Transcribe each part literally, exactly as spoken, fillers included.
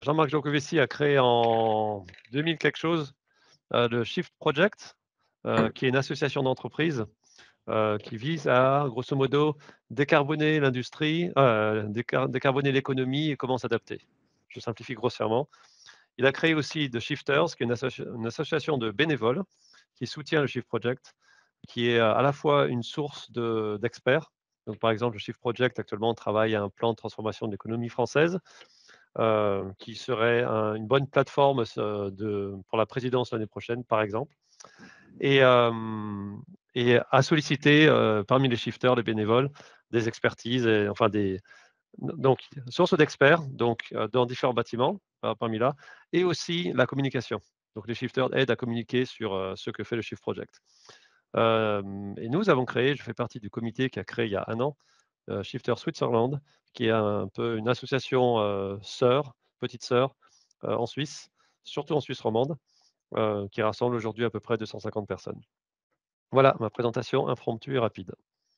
Jean-Marc Jancovici a créé en deux mille quelque chose euh, le Shift Project, euh, qui est une association d'entreprises euh, qui vise à, grosso modo, décarboner l'industrie, euh, décar décarboner l'économie et comment s'adapter. Je simplifie grossièrement. Il a créé aussi The Shifters, qui est une, associ une association de bénévoles qui soutient le Shift Project, qui est à la fois une source d'experts. Donc, par exemple, le Shift Project actuellement travaille à un plan de transformation de l'économie française, euh, qui serait un, une bonne plateforme euh, de, pour la présidence l'année prochaine, par exemple. Et, euh, et à solliciter euh, parmi les shifters, les bénévoles, des expertises, et, enfin des donc source d'experts, donc euh, dans différents bâtiments euh, parmi là, et aussi la communication. Donc les shifters aident à communiquer sur euh, ce que fait le Shift Project. Euh, et nous avons créé, je fais partie du comité qui a créé il y a un an, euh, Shifter Switzerland, qui est un peu une association euh, sœur, petite sœur, euh, en Suisse, surtout en Suisse romande, euh, qui rassemble aujourd'hui à peu près deux cent cinquante personnes. Voilà ma présentation impromptue et rapide.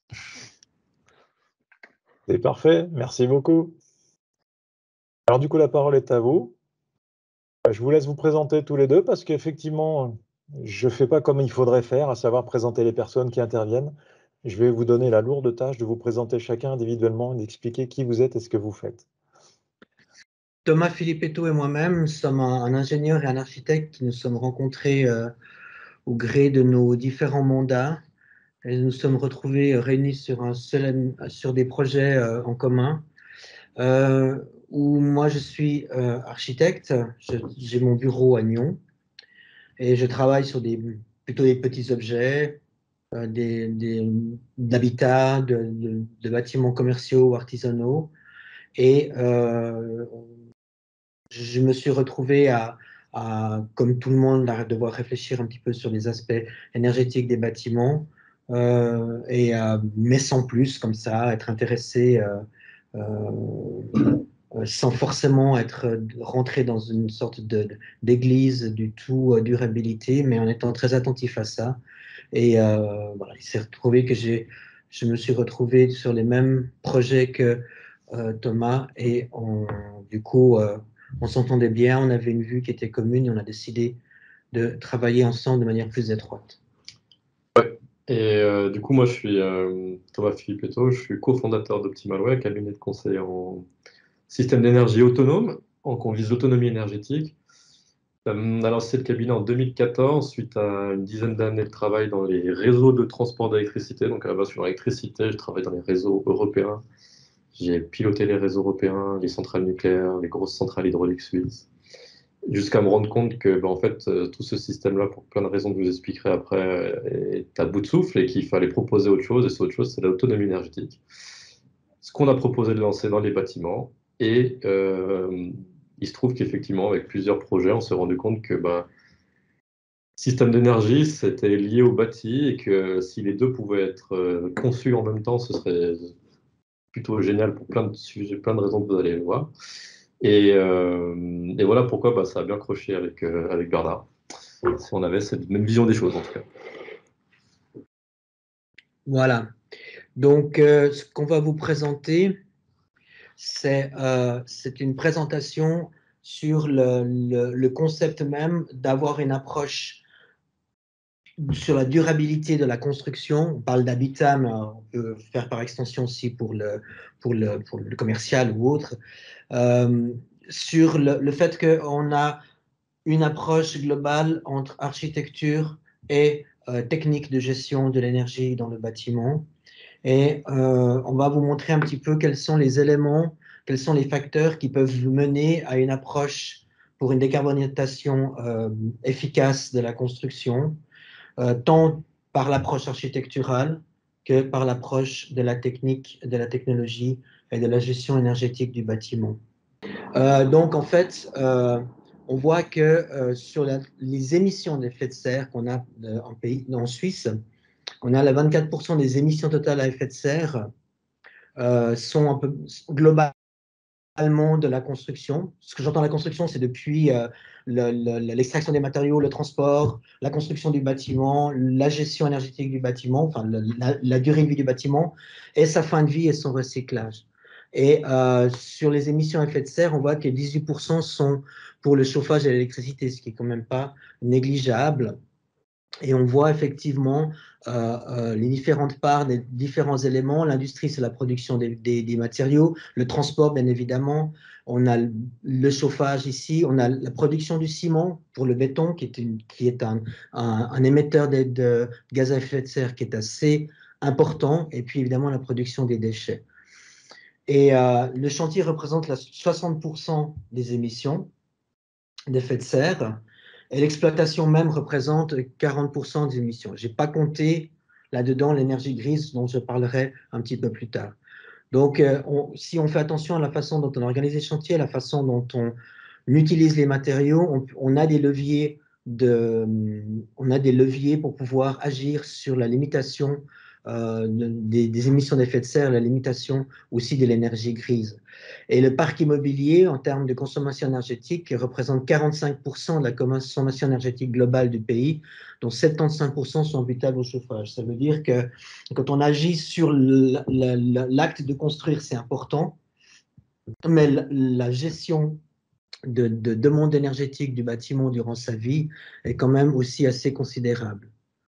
C'est parfait, merci beaucoup. Alors du coup, la parole est à vous. Je vous laisse vous présenter tous les deux parce qu'effectivement, je ne fais pas comme il faudrait faire, à savoir présenter les personnes qui interviennent. Je vais vous donner la lourde tâche de vous présenter chacun individuellement et d'expliquer qui vous êtes et ce que vous faites. Thomas Filippetto et moi-même sommes un, un ingénieur et un architecte qui nous sommes rencontrés euh, au gré de nos différents mandats. Et nous sommes retrouvés euh, réunis sur, un seul, sur des projets euh, en commun, euh, où moi je suis euh, architecte, j'ai mon bureau à Nyon, et je travaille sur des, plutôt des petits objets, euh, des, des, d'habitats, de, de, de bâtiments commerciaux ou artisanaux. Et euh, je me suis retrouvé à, à, comme tout le monde, à devoir réfléchir un petit peu sur les aspects énergétiques des bâtiments, euh, et euh, mais sans plus, comme ça, être intéressé euh, euh, sans forcément être rentré dans une sorte d'église du tout euh, durabilité, mais en étant très attentif à ça. Et euh, voilà, il s'est retrouvé que j'ai, je me suis retrouvé sur les mêmes projets que euh, Thomas, et on, du coup, euh, on s'entendait bien, on avait une vue qui était commune, et on a décidé de travailler ensemble de manière plus étroite. Ouais. Et euh, du coup, moi, je suis euh, Thomas Filippetto, je suis cofondateur d'Optimalway, cabinet de conseil en système d'énergie autonome, en qu'on vise l'autonomie énergétique. On a lancé le cabinet en deux mille quatorze suite à une dizaine d'années de travail dans les réseaux de transport d'électricité. Donc à la base sur l'électricité, je travaille dans les réseaux européens. J'ai piloté les réseaux européens, les centrales nucléaires, les grosses centrales hydrauliques suisses, jusqu'à me rendre compte que ben, en fait, euh, tout ce système-là, pour plein de raisons que je vous expliquerai après, euh, est à bout de souffle et qu'il fallait proposer autre chose. Et cette autre chose, c'est l'autonomie énergétique. Ce qu'on a proposé de lancer dans les bâtiments. Et euh, il se trouve qu'effectivement, avec plusieurs projets, on s'est rendu compte que ben, système d'énergie, c'était lié au bâti et que si les deux pouvaient être euh, conçus en même temps, ce serait plutôt génial pour plein de sujets, plein de raisons que vous allez voir. Et, euh, et voilà pourquoi bah, ça a bien croché avec, euh, avec Bernard. Si on avait cette même vision des choses, en tout cas. Voilà. Donc, euh, ce qu'on va vous présenter, c'est euh, une présentation sur le, le, le concept même d'avoir une approche sur la durabilité de la construction. On parle d'habitat, mais on peut faire par extension aussi pour le, pour le, pour le commercial ou autre. Euh, sur le, le fait qu'on a une approche globale entre architecture et euh, technique de gestion de l'énergie dans le bâtiment. Et euh, on va vous montrer un petit peu quels sont les éléments, quels sont les facteurs qui peuvent mener à une approche pour une décarbonisation euh, efficace de la construction, euh, tant par l'approche architecturale que par l'approche de la technique, de la technologie et de la gestion énergétique du bâtiment. Euh, donc, en fait, euh, on voit que euh, sur la, les émissions d'effet de serre qu'on a de, en, pays, en Suisse, on a la vingt-quatre pour cent des émissions totales à effet de serre euh, sont un peu globalement de la construction. Ce que j'entends la construction, c'est depuis euh, l'extraction le, le, des matériaux, le transport, la construction du bâtiment, la gestion énergétique du bâtiment, enfin le, la, la durée de vie du bâtiment, et sa fin de vie et son recyclage. Et euh, sur les émissions à effet de serre, on voit que dix-huit pour cent sont pour le chauffage et l'électricité, ce qui est quand même pas négligeable. Et on voit effectivement euh, euh, les différentes parts des différents éléments. L'industrie, c'est la production des, des, des matériaux, le transport, bien évidemment. On a le chauffage ici, on a la production du ciment pour le béton, qui est, une, qui est un, un, un émetteur de, de gaz à effet de serre qui est assez important, et puis évidemment la production des déchets. Et euh, le chantier représente la soixante pour cent des émissions d'effet de serre. Et l'exploitation même représente quarante pour cent des émissions. Je n'ai pas compté là-dedans l'énergie grise dont je parlerai un petit peu plus tard. Donc, euh, on, si on fait attention à la façon dont on organise les chantiers, à la façon dont on utilise les matériaux, on, on, a des leviers de, on a des leviers pour pouvoir agir sur la limitation euh, des, des émissions d'effet de serre, la limitation aussi de l'énergie grise. Et le parc immobilier, en termes de consommation énergétique, représente quarante-cinq pour cent de la consommation énergétique globale du pays, dont soixante-quinze pour cent sont habitables au chauffage. Ça veut dire que quand on agit sur l'acte de construire, c'est important, mais la gestion de, de demande énergétique du bâtiment durant sa vie est quand même aussi assez considérable.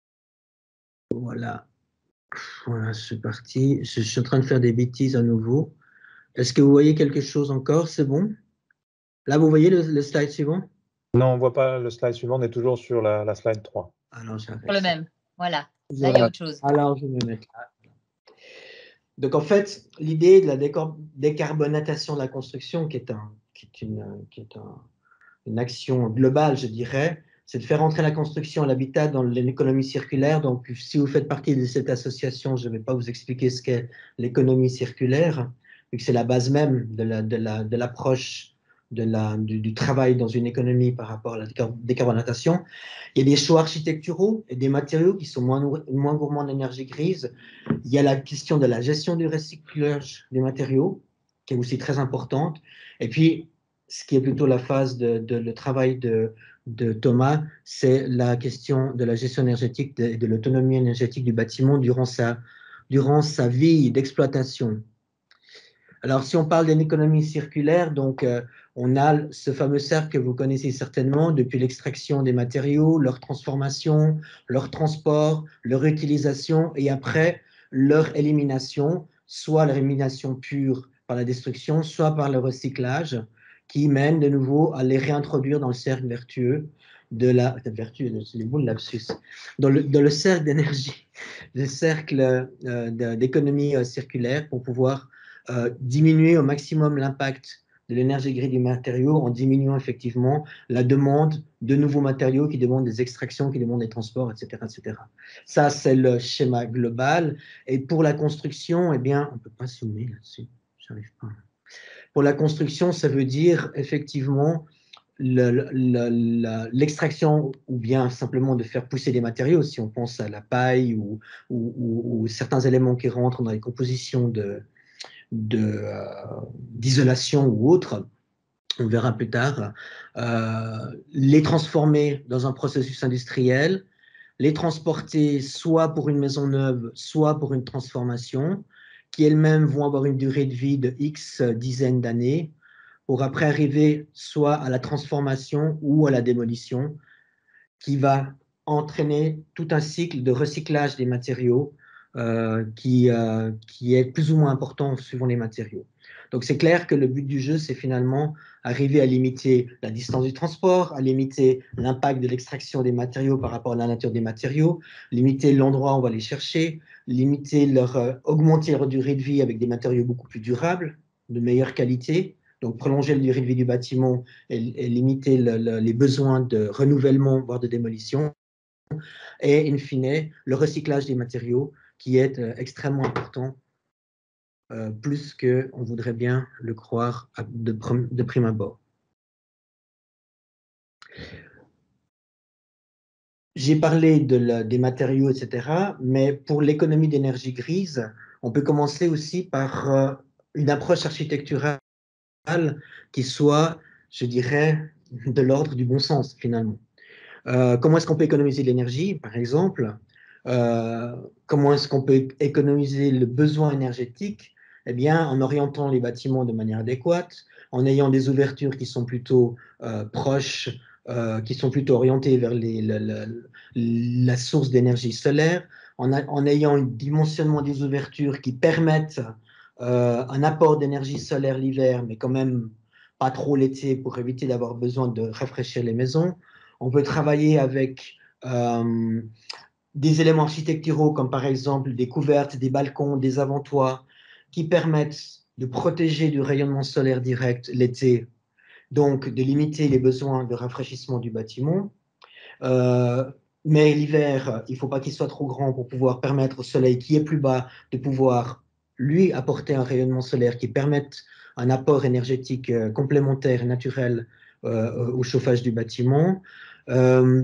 Voilà. Voilà, je suis parti. Je, je suis en train de faire des bêtises à nouveau. Est-ce que vous voyez quelque chose encore? C'est bon? Là, vous voyez le, le slide suivant? Non, on ne voit pas le slide suivant, on est toujours sur la, la slide trois. Alors, j'arrête. Pour le même, voilà. Voilà. Là, il y a autre chose. Alors, je vais me mettre là. Donc, en fait, l'idée de la décarbonatation de la construction, qui est, un, qui est, une, qui est un, une action globale, je dirais, c'est de faire entrer la construction et l'habitat dans l'économie circulaire. Donc, si vous faites partie de cette association, je ne vais pas vous expliquer ce qu'est l'économie circulaire, vu que c'est la base même de la, de la, de l'approche de la, du, du travail dans une économie par rapport à la décarbonatation. Il y a des choix architecturaux et des matériaux qui sont moins, moins gourmands d'énergie grise. Il y a la question de la gestion du recyclage des matériaux, qui est aussi très importante. Et puis, ce qui est plutôt la phase de, de le travail de, de Thomas, c'est la question de la gestion énergétique et de, de l'autonomie énergétique du bâtiment durant sa, durant sa vie d'exploitation. Alors, si on parle d'une économie circulaire, donc euh, on a ce fameux cercle que vous connaissez certainement, depuis l'extraction des matériaux, leur transformation, leur transport, leur utilisation et après leur élimination, soit leur élimination pure par la destruction, soit par le recyclage, qui mène de nouveau à les réintroduire dans le cercle vertueux de la vertu, c'est les boules lapsus, dans le, dans le cercle d'énergie, le cercle euh, d'économie euh, circulaire pour pouvoir euh, diminuer au maximum l'impact de l'énergie grise du matériau en diminuant effectivement la demande de nouveaux matériaux qui demandent des extractions, qui demandent des transports, et cetera, et cetera. Ça, c'est le schéma global. Et pour la construction, eh bien, on ne peut pas zoomer là-dessus, j'arrive pas. Pour la construction, ça veut dire effectivement l'extraction ou bien simplement de faire pousser des matériaux, si on pense à la paille ou, ou, ou, ou certains éléments qui rentrent dans les compositions de, de, euh, d'isolation ou autres, on verra plus tard, euh, les transformer dans un processus industriel, les transporter soit pour une maison neuve, soit pour une transformation, qui elles-mêmes vont avoir une durée de vie de X dizaines d'années, pour après arriver soit à la transformation ou à la démolition, qui va entraîner tout un cycle de recyclage des matériaux euh, qui, euh, qui est plus ou moins important suivant les matériaux. Donc c'est clair que le but du jeu, c'est finalement arriver à limiter la distance du transport, à limiter l'impact de l'extraction des matériaux par rapport à la nature des matériaux, limiter l'endroit où on va les chercher, limiter leur, euh, augmenter leur durée de vie avec des matériaux beaucoup plus durables, de meilleure qualité, donc prolonger la durée de vie du bâtiment et, et limiter le, le, les besoins de renouvellement, voire de démolition, et in fine, le recyclage des matériaux qui est euh, extrêmement important, euh, plus qu'on voudrait bien le croire de, de prime abord. J'ai parlé de la, des matériaux, et cetera, mais pour l'économie d'énergie grise, on peut commencer aussi par euh, une approche architecturale qui soit, je dirais, de l'ordre du bon sens, finalement. Euh, comment est-ce qu'on peut économiser de l'énergie, par exemple? euh, Comment est-ce qu'on peut économiser le besoin énergétique? eh bien, en orientant les bâtiments de manière adéquate, en ayant des ouvertures qui sont plutôt euh, proches, euh, qui sont plutôt orientées vers les, la, la, la source d'énergie solaire, en, a, en ayant un dimensionnement des ouvertures qui permettent euh, un apport d'énergie solaire l'hiver, mais quand même pas trop l'été pour éviter d'avoir besoin de rafraîchir les maisons. On peut travailler avec euh, des éléments architecturaux comme par exemple des couvertes, des balcons, des avant-toits qui permettent de protéger du rayonnement solaire direct l'été, donc de limiter les besoins de rafraîchissement du bâtiment. Euh, mais l'hiver, il ne faut pas qu'il soit trop grand pour pouvoir permettre au soleil qui est plus bas de pouvoir lui apporter un rayonnement solaire qui permette un apport énergétique euh, complémentaire, naturel euh, au chauffage du bâtiment. Euh,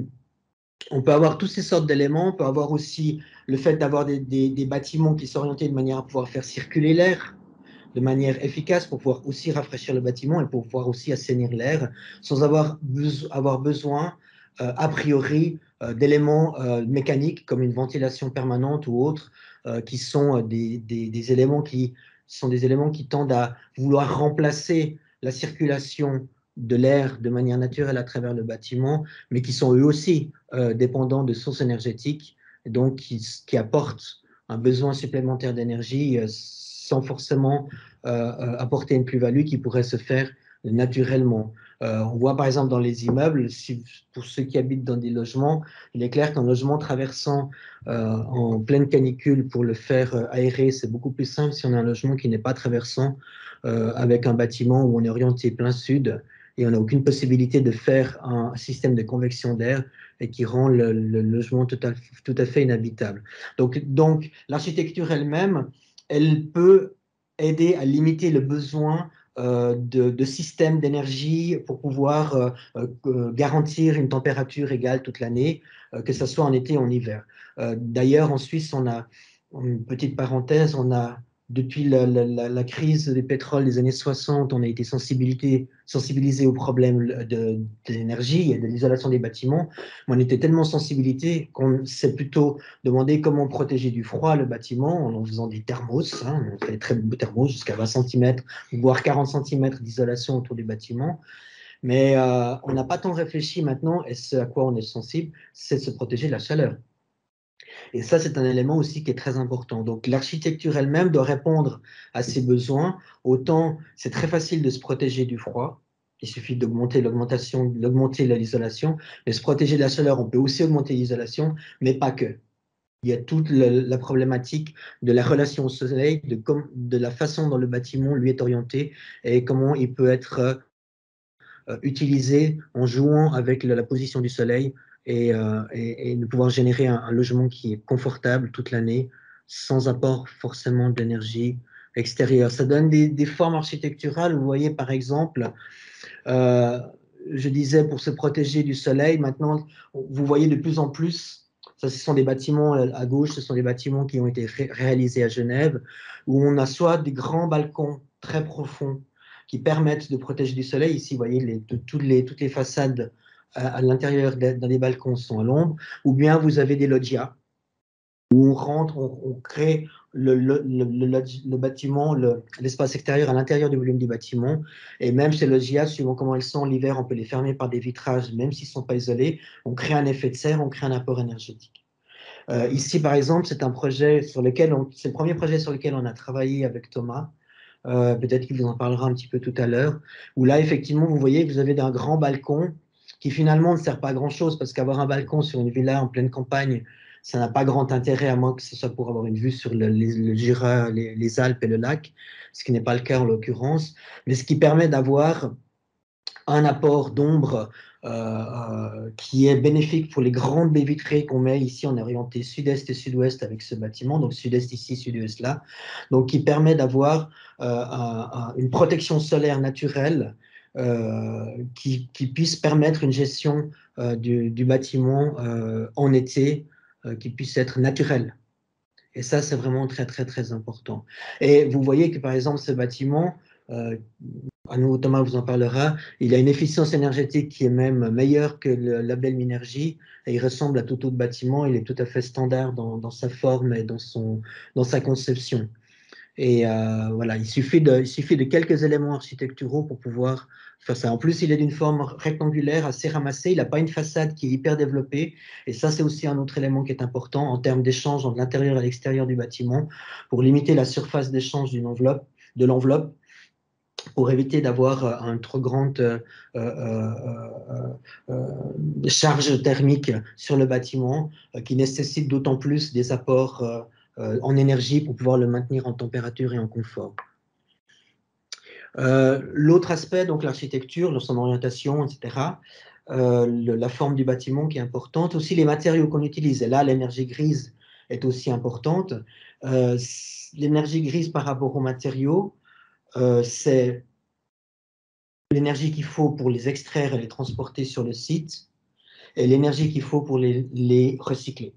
on peut avoir toutes ces sortes d'éléments. On peut avoir aussi le fait d'avoir des, des, des bâtiments qui sont orientés de manière à pouvoir faire circuler l'air de manière efficace pour pouvoir aussi rafraîchir le bâtiment et pour pouvoir aussi assainir l'air sans avoir, beso avoir besoin, euh, a priori, euh, d'éléments euh, mécaniques comme une ventilation permanente ou autres, euh, qui sont des, des, des éléments qui sont des éléments qui tendent à vouloir remplacer la circulation de l'air de manière naturelle à travers le bâtiment, mais qui sont eux aussi euh, dépendants de sources énergétiques, et donc qui, qui apportent un besoin supplémentaire d'énergie euh, sans forcément euh, apporter une plus-value qui pourrait se faire naturellement. Euh, on voit par exemple dans les immeubles, si, pour ceux qui habitent dans des logements, il est clair qu'un logement traversant euh, en pleine canicule pour le faire euh, aérer, c'est beaucoup plus simple si on a un logement qui n'est pas traversant euh, avec un bâtiment où on est orienté plein sud et on n'a aucune possibilité de faire un système de convection d'air et qui rend le, le logement tout à, tout à fait inhabitable. Donc, donc l'architecture elle-même, elle peut aider à limiter le besoin euh, de, de systèmes d'énergie pour pouvoir euh, euh, garantir une température égale toute l'année, euh, que ce soit en été ou en hiver. Euh, D'ailleurs, en Suisse, on a, une petite parenthèse, on a, depuis la, la, la crise du pétrole des années soixante, on a été sensibilisé, sensibilisé aux problèmes de, de l'énergie et de l'isolation des bâtiments. On était tellement sensibilisé qu'on s'est plutôt demandé comment protéger du froid le bâtiment en faisant des thermos, hein, on fait des très beaux thermos jusqu'à vingt centimètres, voire quarante centimètres d'isolation autour du bâtiment. Mais euh, on n'a pas tant réfléchi maintenant, et ce à quoi on est sensible, c'est de se protéger de la chaleur. Et ça, c'est un élément aussi qui est très important. Donc, l'architecture elle-même doit répondre à ces besoins. Autant, c'est très facile de se protéger du froid. Il suffit d'augmenter l'augmentation, d'augmenter l'isolation. Mais se protéger de la chaleur, on peut aussi augmenter l'isolation, mais pas que. Il y a toute la, la problématique de la relation au soleil, de, com, de la façon dont le bâtiment lui est orienté et comment il peut être euh, utilisé en jouant avec la, la position du soleil et, euh, et, et de pouvoir générer un, un logement qui est confortable toute l'année, sans apport forcément d'énergie extérieure. Ça donne des, des formes architecturales. Vous voyez, par exemple, euh, je disais pour se protéger du soleil, maintenant, vous voyez de plus en plus, ça, ce sont des bâtiments à gauche, ce sont des bâtiments qui ont été ré réalisés à Genève, où on a soit des grands balcons très profonds qui permettent de protéger du soleil. Ici, vous voyez, les, toutes, les, toutes les façades à, à l'intérieur dans les balcons sont à l'ombre, ou bien vous avez des loggias, où on rentre, on, on crée le, le, le, le, le bâtiment, l'espace le, extérieur à l'intérieur du volume du bâtiment. Et même chez loggias, suivant comment ils sont l'hiver, on peut les fermer par des vitrages, même s'ils ne sont pas isolés. On crée un effet de serre, on crée un apport énergétique. Euh, ici, par exemple, c'est un projet sur lequel, c'est le premier projet sur lequel on a travaillé avec Thomas. Euh, peut-être qu'il vous en parlera un petit peu tout à l'heure. Où là, effectivement, vous voyez que vous avez un grand balcon qui finalement ne sert pas à grand-chose parce qu'avoir un balcon sur une villa en pleine campagne, ça n'a pas grand intérêt à moins que ce soit pour avoir une vue sur le, les, le Jura, les, les Alpes et le lac, ce qui n'est pas le cas en l'occurrence, mais ce qui permet d'avoir un apport d'ombre euh, euh, qui est bénéfique pour les grandes baies vitrées qu'on met ici. On est orienté sud-est et sud-ouest avec ce bâtiment, donc sud-est ici, sud-ouest là, donc qui permet d'avoir euh, un, un, une protection solaire naturelle euh, qui, qui puisse permettre une gestion euh, du, du bâtiment euh, en été euh, qui puisse être naturelle. Et ça, c'est vraiment très, très, très important. Et vous voyez que, par exemple, ce bâtiment, euh, à nous, Thomas vous en parlera, il a une efficience énergétique qui est même meilleure que le label Minergie, et il ressemble à tout autre bâtiment, il est tout à fait standard dans, dans sa forme et dans, son, dans sa conception. Et euh, voilà, il suffit, de, il suffit de quelques éléments architecturaux pour pouvoir faire ça. En plus, il est d'une forme rectangulaire, assez ramassée. Il n'a pas une façade qui est hyper développée. Et ça, c'est aussi un autre élément qui est important en termes d'échange de l'intérieur et l'extérieur du bâtiment pour limiter la surface d'échange d'une enveloppe, de l'enveloppe, pour éviter d'avoir une trop grande euh, euh, euh, euh, charge thermique sur le bâtiment euh, qui nécessite d'autant plus des apports euh, euh, en énergie pour pouvoir le maintenir en température et en confort. Euh, L'autre aspect, donc l'architecture, son orientation, et cetera, euh, le, la forme du bâtiment qui est importante, aussi les matériaux qu'on utilise. Et là, l'énergie grise est aussi importante. Euh, l'énergie grise par rapport aux matériaux, euh, c'est l'énergie qu'il faut pour les extraire et les transporter sur le site, et l'énergie qu'il faut pour les, les recycler,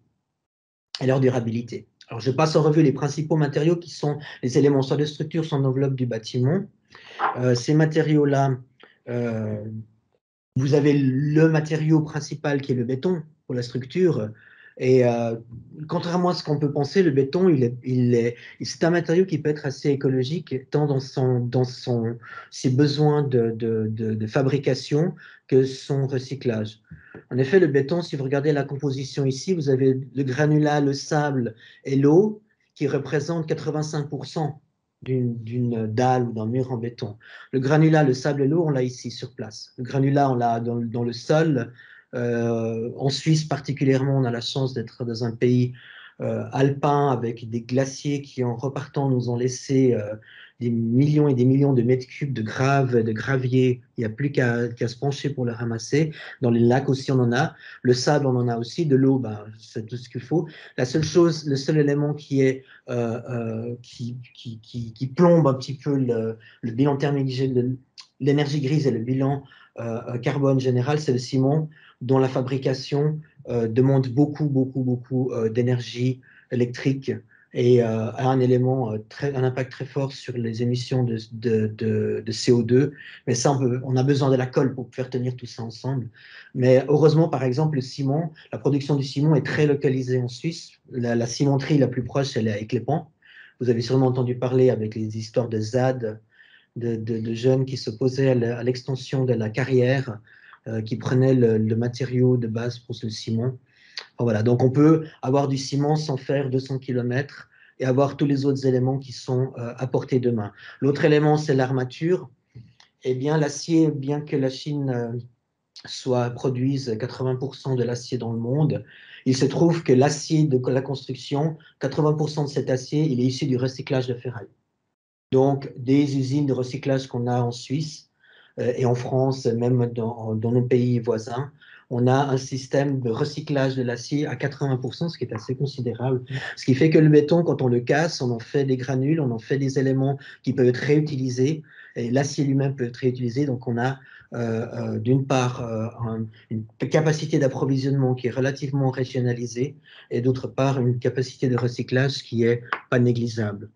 et leur durabilité. Alors, je passe en revue les principaux matériaux qui sont les éléments soit de structure, soit d'enveloppe du bâtiment. Euh, ces matériaux-là, euh, vous avez le matériau principal qui est le béton pour la structure. Et euh, contrairement à ce qu'on peut penser, le béton, il est, il est, c'est un matériau qui peut être assez écologique, tant dans, son, dans son, ses besoins de, de, de, de fabrication que son recyclage. En effet, le béton, si vous regardez la composition ici, vous avez le granulat, le sable et l'eau qui représentent quatre-vingt-cinq pour cent d'une dalle ou d'un mur en béton. Le granulat, le sable et l'eau, on l'a ici sur place. Le granulat, on l'a dans, dans le sol. Euh, en Suisse particulièrement, on a la chance d'être dans un pays euh, alpin avec des glaciers qui, en repartant, nous ont laissé euh, des millions et des millions de mètres cubes de graves, de gravier. Il n'y a plus qu'à qu'à se pencher pour le ramasser. Dans les lacs aussi, on en a. Le sable, on en a aussi. De l'eau, ben, c'est tout ce qu'il faut. La seule chose, le seul élément qui est euh, euh, qui, qui, qui, qui plombe un petit peu le, le bilan thermique, l'énergie grise et le bilan euh, carbone général, c'est le ciment, dont la fabrication euh, demande beaucoup, beaucoup, beaucoup euh, d'énergie électrique et euh, a un élément, euh, très, un impact très fort sur les émissions de, de, de, de C O deux. Mais ça, on, peut, on a besoin de la colle pour faire tenir tout ça ensemble. Mais heureusement, par exemple, le ciment, la production du ciment est très localisée en Suisse. La, la cimenterie la plus proche, elle est à Éclépont. Vous avez sûrement entendu parler avec les histoires de Z A D, de, de, de jeunes qui s'opposaient à l'extension de la carrière, euh, qui prenaient le, le matériau de base pour le ciment. Enfin, voilà. Donc on peut avoir du ciment sans faire deux cents kilomètres et avoir tous les autres éléments qui sont euh, à portée de main. L'autre élément, c'est l'armature. Eh bien, l'acier, bien que la Chine euh, soit produise quatre-vingts pour cent de l'acier dans le monde, il se trouve que l'acier de la construction, quatre-vingts pour cent de cet acier, il est issu du recyclage de ferraille. Donc, des usines de recyclage qu'on a en Suisse euh, et en France, même dans, dans nos pays voisins, on a un système de recyclage de l'acier à quatre-vingts pour cent, ce qui est assez considérable. Ce qui fait que le béton, quand on le casse, on en fait des granules, on en fait des éléments qui peuvent être réutilisés, et l'acier lui-même peut être réutilisé. Donc, on a euh, euh, d'une part euh, un, une capacité d'approvisionnement qui est relativement régionalisée, et d'autre part une capacité de recyclage qui est pas négligeable.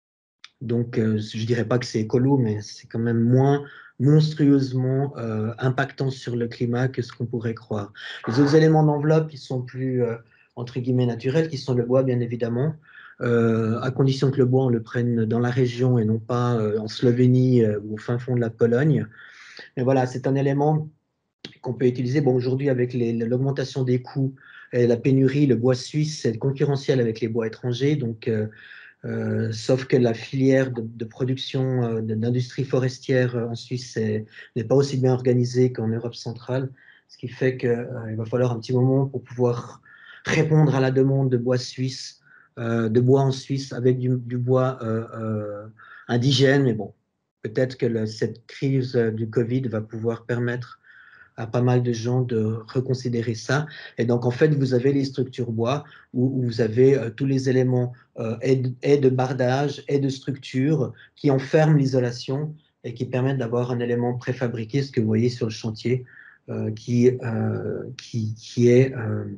Donc, euh, je ne dirais pas que c'est écolo, mais c'est quand même moins monstrueusement euh, impactant sur le climat que ce qu'on pourrait croire. Les autres éléments d'enveloppe qui sont plus, euh, entre guillemets, naturels, qui sont le bois, bien évidemment, euh, à condition que le bois, on le prenne dans la région et non pas euh, en Slovénie euh, ou au fin fond de la Pologne. Mais voilà, c'est un élément qu'on peut utiliser. Bon, aujourd'hui, avec l'augmentation des coûts et la pénurie, le bois suisse est concurrentiel avec les bois étrangers, donc... Euh, Euh, sauf que la filière de, de production euh, d'industrie forestière euh, en Suisse n'est pas aussi bien organisée qu'en Europe centrale, ce qui fait qu'il euh, va falloir un petit moment pour pouvoir répondre à la demande de bois suisse, euh, de bois en Suisse avec du, du bois euh, euh, indigène. Mais bon, peut-être que le, cette crise du Covid va pouvoir permettre à pas mal de gens de reconsidérer ça. Et donc, en fait, vous avez les structures bois où, où vous avez euh, tous les éléments euh, et, de, et de bardage et de structure qui enferment l'isolation et qui permettent d'avoir un élément préfabriqué, ce que vous voyez sur le chantier, euh, qui, euh, qui, qui est... Euh,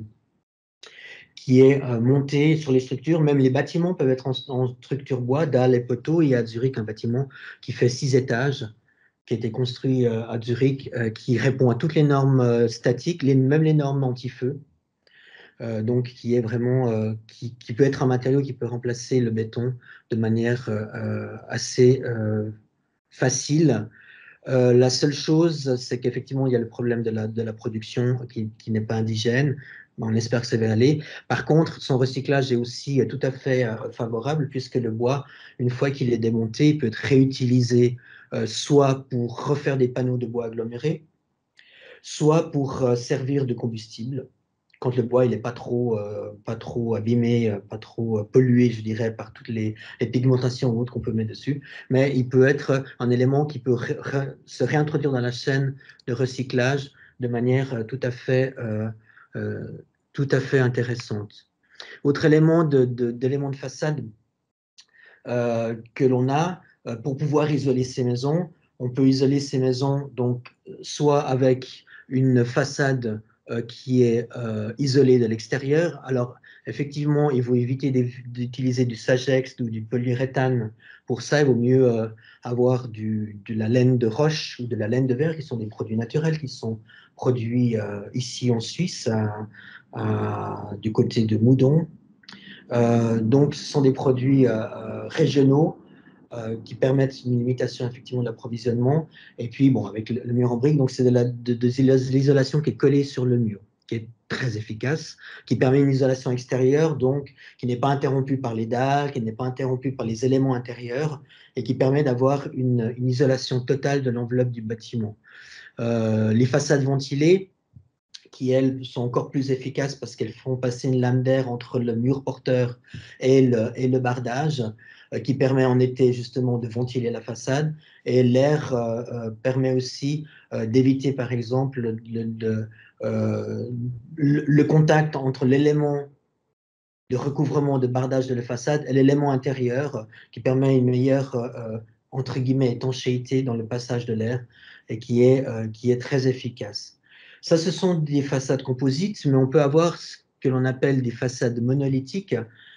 qui est euh, monté sur les structures. Même les bâtiments peuvent être en, en structure bois, dalles et poteaux. Il y a à Zurich un bâtiment qui fait six étages, qui a été construit euh, à Zurich, euh, qui répond à toutes les normes euh, statiques, les, même les normes anti-feu. euh, donc qui est vraiment, euh, qui, qui peut être un matériau qui peut remplacer le béton de manière euh, assez euh, facile. Euh, la seule chose, c'est qu'effectivement, il y a le problème de la, de la production qui, qui n'est pas indigène. On espère que ça va aller. Par contre, son recyclage est aussi tout à fait euh, favorable puisque le bois, une fois qu'il est démonté, il peut être réutilisé euh, soit pour refaire des panneaux de bois agglomérés, soit pour euh, servir de combustible quand le bois il n'est pas trop, euh, pas trop abîmé, euh, pas trop euh, pollué, je dirais, par toutes les, les pigmentations ou autres qu'on peut mettre dessus. Mais il peut être un élément qui peut ré, ré, se réintroduire dans la chaîne de recyclage de manière euh, tout à fait, euh, euh, tout à fait intéressante. Autre élément de, de, d'élément de façade euh, que l'on a euh, pour pouvoir isoler ces maisons, on peut isoler ces maisons donc soit avec une façade euh, qui est euh, isolée de l'extérieur. Alors effectivement, il faut éviter d'utiliser du Sagex ou du polyuréthane. Pour ça, il vaut mieux euh, avoir du, de la laine de roche ou de la laine de verre, qui sont des produits naturels qui sont produits euh, ici en Suisse, à, à, du côté de Moudon. Euh, donc, ce sont des produits euh, régionaux euh, qui permettent une limitation effectivement de l'approvisionnement. Et puis, bon, avec le, le mur en brique, donc c'est de, la, de, de l'isolation qui est collée sur le mur, qui est très efficace, qui permet une isolation extérieure, donc qui n'est pas interrompue par les dalles, qui n'est pas interrompue par les éléments intérieurs, et qui permet d'avoir une, une isolation totale de l'enveloppe du bâtiment. Euh, les façades ventilées, qui, elles, sont encore plus efficaces parce qu'elles font passer une lame d'air entre le mur porteur et le, et le bardage, euh, qui permet en été justement de ventiler la façade. Et l'air euh, euh, permet aussi euh, d'éviter, par exemple, le, le, euh, le, le contact entre l'élément de recouvrement de bardage de la façade et l'élément intérieur, qui permet une meilleure, euh, entre guillemets, étanchéité dans le passage de l'air et qui est, euh, qui est très efficace. Ça, ce sont des façades composites, mais on peut avoir ce que l'on appelle des façades monolithiques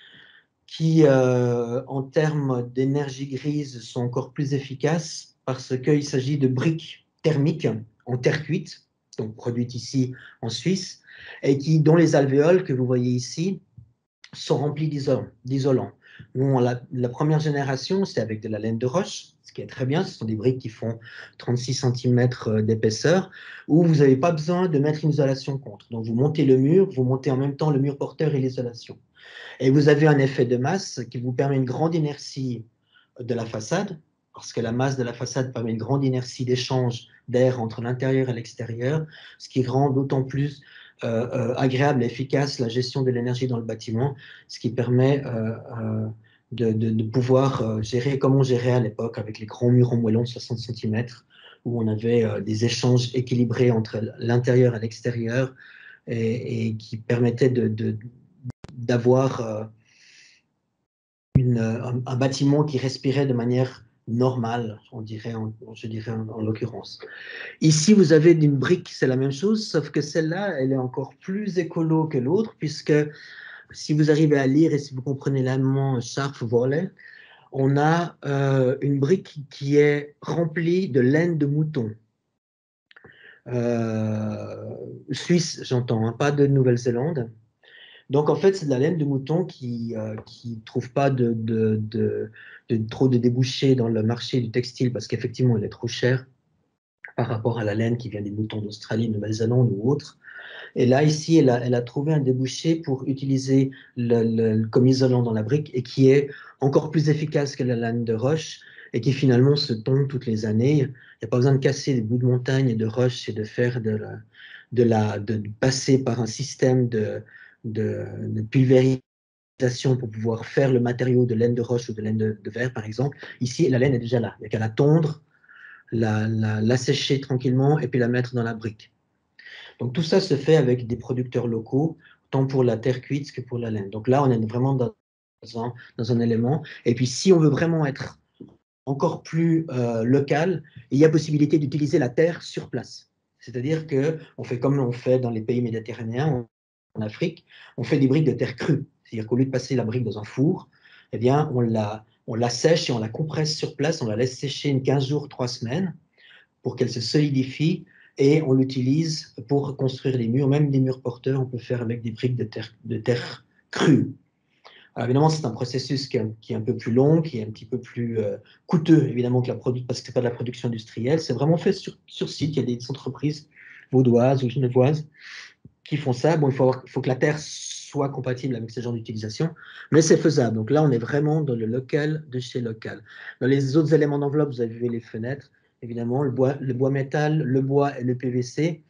qui, euh, en termes d'énergie grise, sont encore plus efficaces parce qu'il s'agit de briques thermiques en terre cuite, donc produites ici en Suisse, et qui, dont les alvéoles que vous voyez ici, sont remplis d'isolants. Nous, la, la première génération, c'est avec de la laine de roche, ce qui est très bien. Ce sont des briques qui font trente-six centimètres d'épaisseur, où vous n'avez pas besoin de mettre une isolation contre. Donc, vous montez le mur, vous montez en même temps le mur porteur et l'isolation. Et vous avez un effet de masse qui vous permet une grande inertie de la façade, parce que la masse de la façade permet une grande inertie d'échange d'air entre l'intérieur et l'extérieur, ce qui rend d'autant plus euh, euh, agréable et efficace la gestion de l'énergie dans le bâtiment, ce qui permet euh, euh, de, de, de pouvoir euh, gérer comme on gérait à l'époque avec les grands murs en moellon de soixante centimètres, où on avait euh, des échanges équilibrés entre l'intérieur et l'extérieur, et, et qui permettaient de, de, d'avoir euh, une, un, un bâtiment qui respirait de manière normale, on dirait, en, je dirais en, en l'occurrence. Ici, vous avez une brique, c'est la même chose, sauf que celle-là, elle est encore plus écolo que l'autre, puisque si vous arrivez à lire et si vous comprenez l'allemand Schafwolle, on a euh, une brique qui est remplie de laine de mouton. Euh, Suisse, j'entends, hein, pas de Nouvelle-Zélande. Donc, en fait, c'est de la laine de mouton qui ne euh, trouve pas de, de, de, de, trop de débouchés dans le marché du textile parce qu'effectivement, elle est trop chère par rapport à la laine qui vient des moutons d'Australie, de Nouvelle-Zélande ou autre. Et là, ici, elle a, elle a trouvé un débouché pour utiliser le, le, comme isolant dans la brique et qui est encore plus efficace que la laine de roche et qui finalement se tombe toutes les années. Il n'y a pas besoin de casser des bouts de montagne et de roche et de faire de la, de la, de passer par un système de, de, de pulvérisation pour pouvoir faire le matériau de laine de roche ou de laine de, de verre, par exemple. Ici, la laine est déjà là. Il n'y a qu'à la tondre, la, la, la sécher tranquillement et puis la mettre dans la brique. Donc tout ça se fait avec des producteurs locaux, tant pour la terre cuite que pour la laine. Donc là, on est vraiment dans un, dans un élément. Et puis si on veut vraiment être encore plus euh, local, il y a possibilité d'utiliser la terre sur place. C'est-à-dire qu'on fait comme on fait dans les pays méditerranéens, en Afrique, on fait des briques de terre crue. C'est-à-dire qu'au lieu de passer la brique dans un four, eh bien, on la, on la sèche et on la compresse sur place, on la laisse sécher une quinze jours, trois semaines, pour qu'elle se solidifie. et on l'utilise pour construire les murs, même des murs porteurs, on peut faire avec des briques de terre, de terre crue. Alors évidemment, c'est un processus qui est, un, qui est un peu plus long, qui est un petit peu plus euh, coûteux, évidemment, que la production, parce que ce n'est pas de la production industrielle. C'est vraiment fait sur, sur site. Il y a des entreprises vaudoises ou genevoises qui font ça. Bon, il faut, avoir, il faut que la terre soit compatible avec ce genre d'utilisation, mais c'est faisable. Donc là, on est vraiment dans le local de chez local. Dans les autres éléments d'enveloppe, vous avez vu les fenêtres, évidemment, le bois, le bois métal, le bois et le P V C.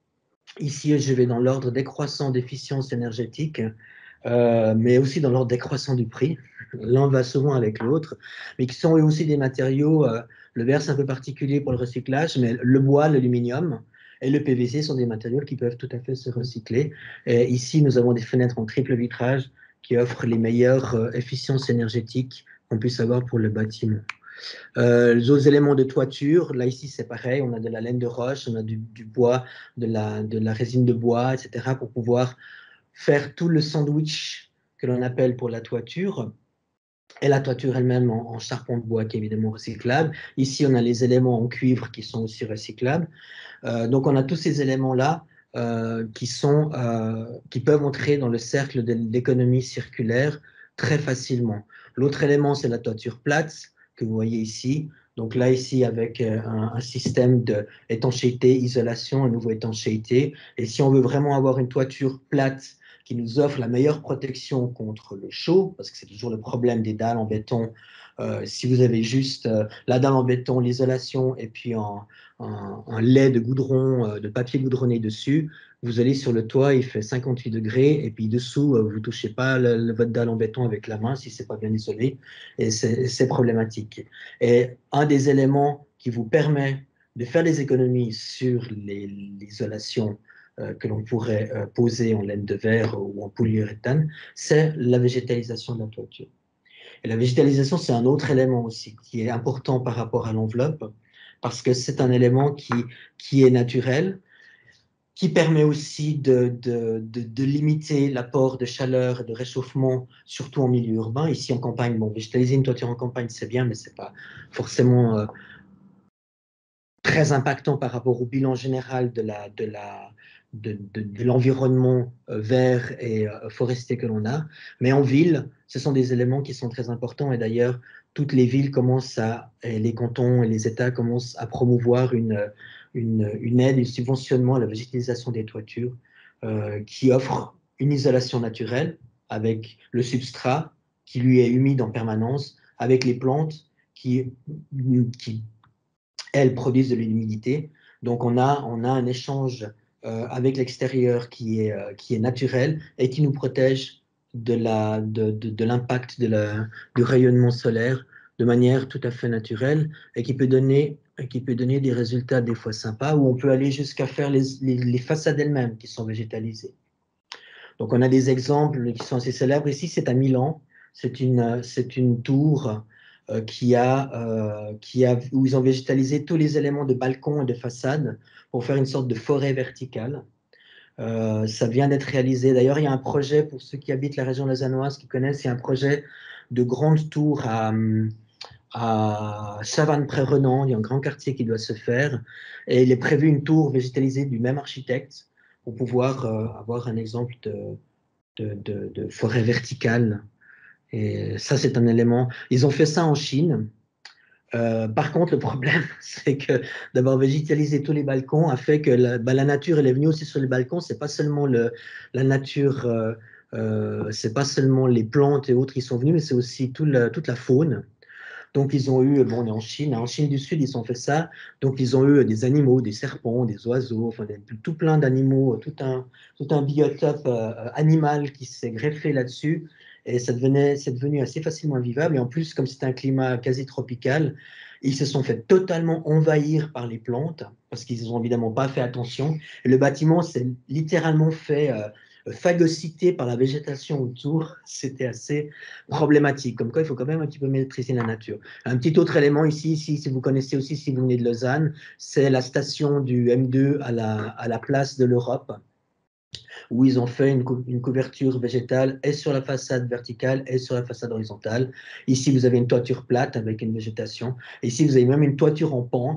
Ici, je vais dans l'ordre décroissant d'efficience énergétique, euh, mais aussi dans l'ordre décroissant du prix. L'un va souvent avec l'autre, mais qui sont aussi des matériaux, euh, le verre c'est un peu particulier pour le recyclage, mais le bois, l'aluminium et le P V C sont des matériaux qui peuvent tout à fait se recycler. Et ici, nous avons des fenêtres en triple vitrage qui offrent les meilleures euh, efficiences énergétiques qu'on puisse avoir pour le bâtiment. Euh, les autres éléments de toiture, là ici c'est pareil, on a de la laine de roche, on a du, du bois, de la, de la résine de bois, et cetera pour pouvoir faire tout le sandwich que l'on appelle pour la toiture. Et la toiture elle-même en, en charbon de bois qui est évidemment recyclable. Ici on a les éléments en cuivre qui sont aussi recyclables. Euh, donc on a tous ces éléments-là euh, qui, sont, euh, qui peuvent entrer dans le cercle de l'économie circulaire très facilement. L'autre élément c'est la toiture plate que vous voyez ici. Donc là, ici, avec un, un système d'étanchéité, isolation, à nouveau étanchéité. Et si on veut vraiment avoir une toiture plate qui nous offre la meilleure protection contre le chaud, parce que c'est toujours le problème des dalles en béton, euh, si vous avez juste euh, la dalle en béton, l'isolation, et puis un, un, un lait de goudron, euh, de papier goudronné dessus, vous allez sur le toit, il fait cinquante-huit degrés, et puis dessous, euh, vous ne touchez pas le, le, votre dalle en béton avec la main si ce n'est pas bien isolé, et c'est problématique. Et un des éléments qui vous permet de faire des économies sur l'isolation euh, que l'on pourrait euh, poser en laine de verre ou en polyuréthane, c'est la végétalisation de la toiture. Et la végétalisation, c'est un autre élément aussi qui est important par rapport à l'enveloppe, parce que c'est un élément qui, qui est naturel, qui permet aussi de, de, de, de limiter l'apport de chaleur et de réchauffement, surtout en milieu urbain. Ici, en campagne, bon, végétaliser une toiture en campagne, c'est bien, mais ce n'est pas forcément euh, très impactant par rapport au bilan général de la, de la, de, de, de l'environnement euh, vert et euh, forestier que l'on a. Mais en ville, ce sont des éléments qui sont très importants. Et d'ailleurs, toutes les villes commencent à, et les cantons et les États commencent à promouvoir une, une, une aide, un subventionnement à la végétalisation des toitures euh, qui offre une isolation naturelle avec le substrat qui lui est humide en permanence, avec les plantes qui, qui elles produisent de l'humidité. Donc on a, on a un échange euh, avec l'extérieur qui est, euh, qui est naturel et qui nous protège de l'impact de, de, de du rayonnement solaire de manière tout à fait naturelle et qui peut donner, qui peut donner des résultats des fois sympas où on peut aller jusqu'à faire les, les, les façades elles-mêmes qui sont végétalisées. Donc on a des exemples qui sont assez célèbres. Ici, c'est à Milan. C'est une, c'est une tour euh, qui a, euh, qui a, où ils ont végétalisé tous les éléments de balcon et de façade pour faire une sorte de forêt verticale. Euh, ça vient d'être réalisé. D'ailleurs, il y a un projet, pour ceux qui habitent la région lausannoise, qui connaissent, il y a un projet de grande tour à, à Chavannes-près-Renan. Il y a un grand quartier qui doit se faire. Et il est prévu une tour végétalisée du même architecte pour pouvoir euh, avoir un exemple de, de, de, de forêt verticale. Et ça, c'est un élément. Ils ont fait ça en Chine. Euh, par contre, le problème, c'est que d'avoir végétalisé tous les balcons a fait que la, bah, la nature, elle est venue aussi sur les balcons. C'est pas seulement le, la nature, euh, euh, c'est pas seulement les plantes et autres qui sont venus, mais c'est aussi tout la, toute la faune. Donc, ils ont eu, bon, on est en Chine, en Chine du Sud, ils ont fait ça. Donc, ils ont eu des animaux, des serpents, des oiseaux, enfin, des, tout plein d'animaux, tout un, tout un biotope euh, animal qui s'est greffé là-dessus. Et ça devenait, c'est devenu assez facilement vivable. Et en plus, comme c'est un climat quasi tropical, ils se sont fait totalement envahir par les plantes parce qu'ils n'ont évidemment pas fait attention. Et le bâtiment s'est littéralement fait euh, phagocyté par la végétation autour. C'était assez problématique. Comme quoi, il faut quand même un petit peu maîtriser la nature. Un petit autre élément ici, ici si vous connaissez aussi, si vous venez de Lausanne, c'est la station du M deux à la, à la place de l'Europe, où ils ont fait une, cou une couverture végétale et sur la façade verticale et sur la façade horizontale. Ici, vous avez une toiture plate avec une végétation. Ici, vous avez même une toiture en pente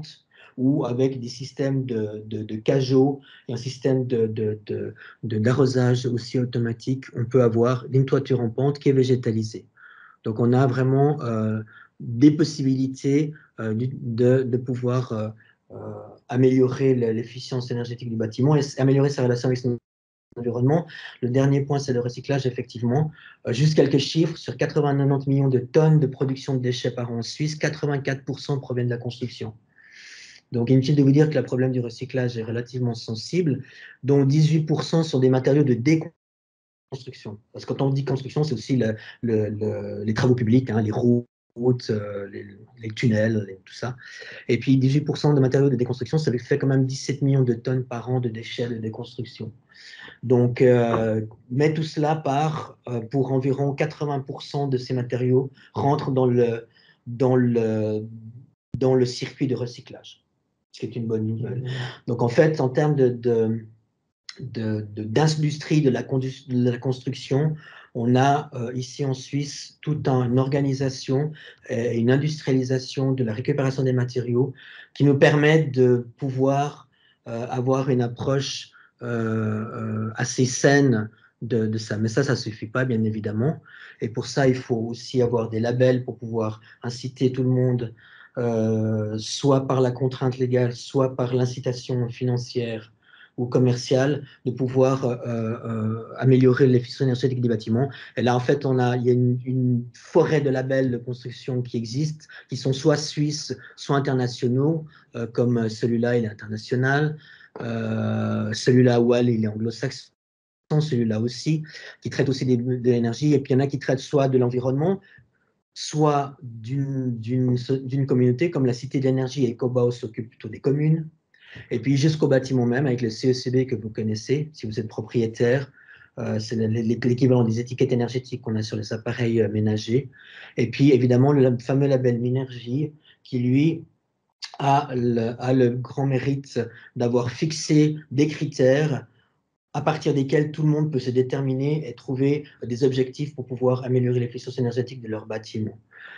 ou avec des systèmes de, de, de cageot et un système de, de, de, de, d'arrosage aussi automatique, on peut avoir une toiture en pente qui est végétalisée. Donc on a vraiment euh, des possibilités euh, de, de pouvoir euh, euh, améliorer l'efficience énergétique du bâtiment et améliorer sa relation avec son environnement. Le dernier point, c'est le recyclage, effectivement. Euh, juste quelques chiffres, sur quatre-vingts à quatre-vingt-dix millions de tonnes de production de déchets par an en Suisse, quatre-vingt-quatre pour cent proviennent de la construction. Donc, inutile de vous dire que le problème du recyclage est relativement sensible, dont dix-huit pour cent sont des matériaux de déconstruction. Parce que quand on dit construction, c'est aussi le, le, le, les travaux publics, hein, les routes, euh, les, les tunnels, les, tout ça. Et puis, dix-huit pour cent de matériaux de déconstruction, ça fait quand même dix-sept millions de tonnes par an de déchets de déconstruction. Donc, euh, mais tout cela part euh, pour environ quatre-vingts pour cent de ces matériaux rentrent dans le, dans le, dans le circuit de recyclage, ce qui est une bonne nouvelle. Donc, en fait, en termes de, de, de, de, d'industrie de, la de la construction, on a euh, ici en Suisse toute un, une organisation et une industrialisation de la récupération des matériaux qui nous permettent de pouvoir euh, avoir une approche Euh, euh, assez saine de, de ça. Mais ça, ça ne suffit pas, bien évidemment. Et pour ça, il faut aussi avoir des labels pour pouvoir inciter tout le monde, euh, soit par la contrainte légale, soit par l'incitation financière ou commerciale, de pouvoir euh, euh, améliorer l'efficience énergétique des bâtiments. Et là, en fait, on a, il y a une, une forêt de labels de construction qui existent, qui sont soit suisses, soit internationaux, euh, comme celui-là, il est international. Euh, celui-là, Wall, il est anglo-saxon, celui-là aussi, qui traite aussi de, de l'énergie. Et puis il y en a qui traitent soit de l'environnement, soit d'une d'une communauté, comme la Cité de l'énergie et Cobao s'occupe plutôt des communes. Et puis jusqu'au bâtiment même, avec le C E C B que vous connaissez, si vous êtes propriétaire. Euh, c'est l'équivalent des étiquettes énergétiques qu'on a sur les appareils euh, ménagers. Et puis évidemment, le fameux label Minergie, qui lui a le, a le grand mérite d'avoir fixé des critères à partir desquels tout le monde peut se déterminer et trouver des objectifs pour pouvoir améliorer l'efficience énergétique de leur bâtiment.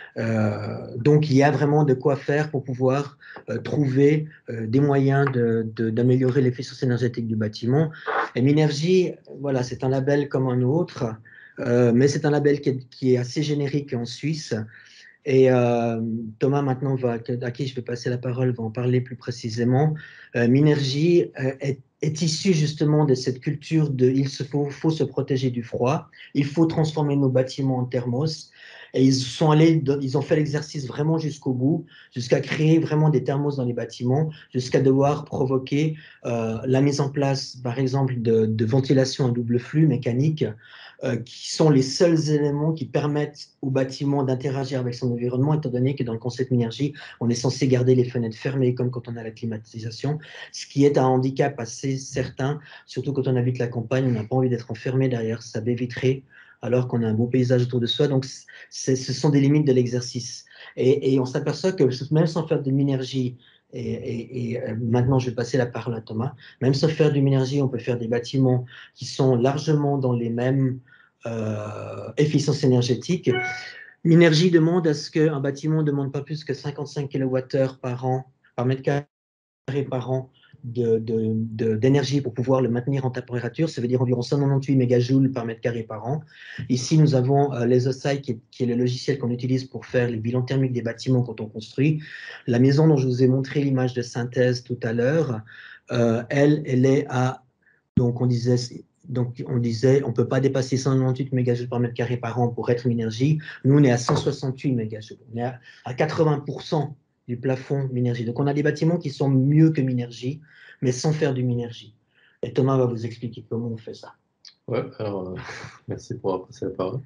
Euh, donc, il y a vraiment de quoi faire pour pouvoir euh, trouver euh, des moyens d'améliorer de, de, l'efficience énergétique du bâtiment. Et Minergie, voilà, c'est un label comme un autre, euh, mais c'est un label qui est, qui est assez générique en Suisse. Et euh, Thomas, maintenant, va, à qui je vais passer la parole, va en parler plus précisément. Euh, Minergie euh, est, est issue justement de cette culture de il se faut, faut se protéger du froid, il faut transformer nos bâtiments en thermos. Et ils sont allés, ils ont fait l'exercice vraiment jusqu'au bout, jusqu'à créer vraiment des thermos dans les bâtiments, jusqu'à devoir provoquer euh, la mise en place, par exemple, de, de ventilation à double flux mécanique, euh, qui sont les seuls éléments qui permettent au bâtiment d'interagir avec son environnement, étant donné que dans le concept Minergie, on est censé garder les fenêtres fermées, comme quand on a la climatisation, ce qui est un handicap assez certain, surtout quand on habite la campagne, on n'a pas envie d'être enfermé derrière sa baie vitrée, alors qu'on a un beau paysage autour de soi. Donc, ce sont des limites de l'exercice. Et, et on s'aperçoit que même sans faire de Minergie, et, et, et maintenant je vais passer la parole à Thomas, même sans faire de Minergie, on peut faire des bâtiments qui sont largement dans les mêmes euh, efficiences énergétiques. Minergie demande à ce qu'un bâtiment ne demande pas plus que cinquante-cinq kilowattheures par an, par mètre carré par an, d'énergie de, de, pour pouvoir le maintenir en température, ça veut dire environ cent quatre-vingt-dix-huit mégajoules par mètre carré par an. Ici, nous avons euh, l'ESOSAI, qui, qui est le logiciel qu'on utilise pour faire les bilans thermiques des bâtiments quand on construit. La maison dont je vous ai montré l'image de synthèse tout à l'heure, euh, elle, elle est à, donc on disait, donc on disait, on ne peut pas dépasser cent quatre-vingt-dix-huit mégajoules par mètre carré par an pour être Minergie. Nous, on est à cent soixante-huit mégajoules. On est à, à quatre-vingts pour cent du plafond Minergie. Donc, on a des bâtiments qui sont mieux que Minergie, mais sans faire du Minergie. Et Thomas va vous expliquer comment on fait ça. Ouais, alors, euh, merci pour avoir passé la parole.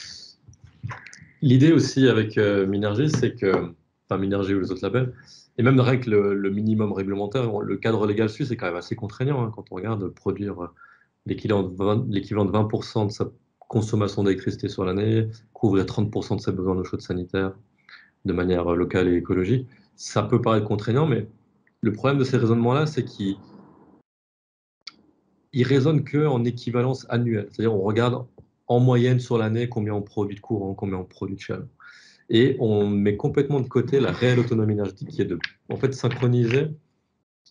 L'idée aussi avec euh, Minergie, c'est que, enfin Minergie ou les autres labels, et même rien que le, le minimum réglementaire, le cadre légal suisse est quand même assez contraignant hein, quand on regarde produire l'équivalent de vingt pour cent de sa consommation d'électricité sur l'année, couvrir trente pour cent de ses besoins d'eau chaude sanitaire de manière locale et écologique. Ça peut paraître contraignant, mais le problème de ces raisonnements-là, c'est qu'ils ne raisonnent qu'en équivalence annuelle. C'est-à-dire on regarde en moyenne sur l'année combien on produit de courant, combien on produit de chaleur. Et on met complètement de côté la réelle autonomie énergétique qui est de en fait, synchroniser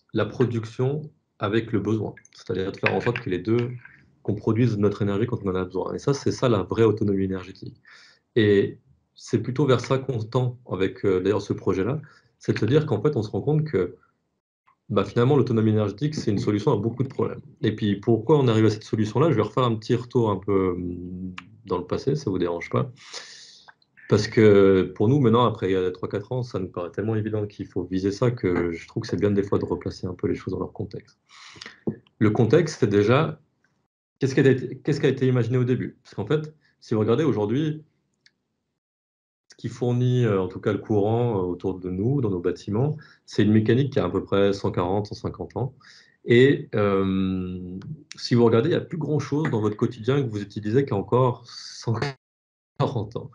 la production avec le besoin. C'est-à-dire de faire en sorte que les deux, qu'on produise notre énergie quand on en a besoin. Et ça, c'est ça la vraie autonomie énergétique. Et c'est plutôt vers ça qu'on tend avec euh, d'ailleurs ce projet-là, c'est de se dire qu'en fait, on se rend compte que bah, finalement, l'autonomie énergétique, c'est une solution à beaucoup de problèmes. Et puis, pourquoi on arrive à cette solution-là? Je vais refaire un petit retour un peu hum, dans le passé, ça ne vous dérange pas. Parce que pour nous, maintenant, après trois quatre ans, ça nous paraît tellement évident qu'il faut viser ça que je trouve que c'est bien des fois de replacer un peu les choses dans leur contexte. Le contexte, c'est déjà, qu'est-ce qui a été, qu'est-ce qui a été imaginé au début? Parce qu'en fait, si vous regardez aujourd'hui, ce qui fournit euh, en tout cas le courant euh, autour de nous, dans nos bâtiments, c'est une mécanique qui a à peu près cent quarante, cent cinquante ans. Et euh, si vous regardez, il n'y a plus grand-chose dans votre quotidien que vous utilisez qui a encore cent quarante ans.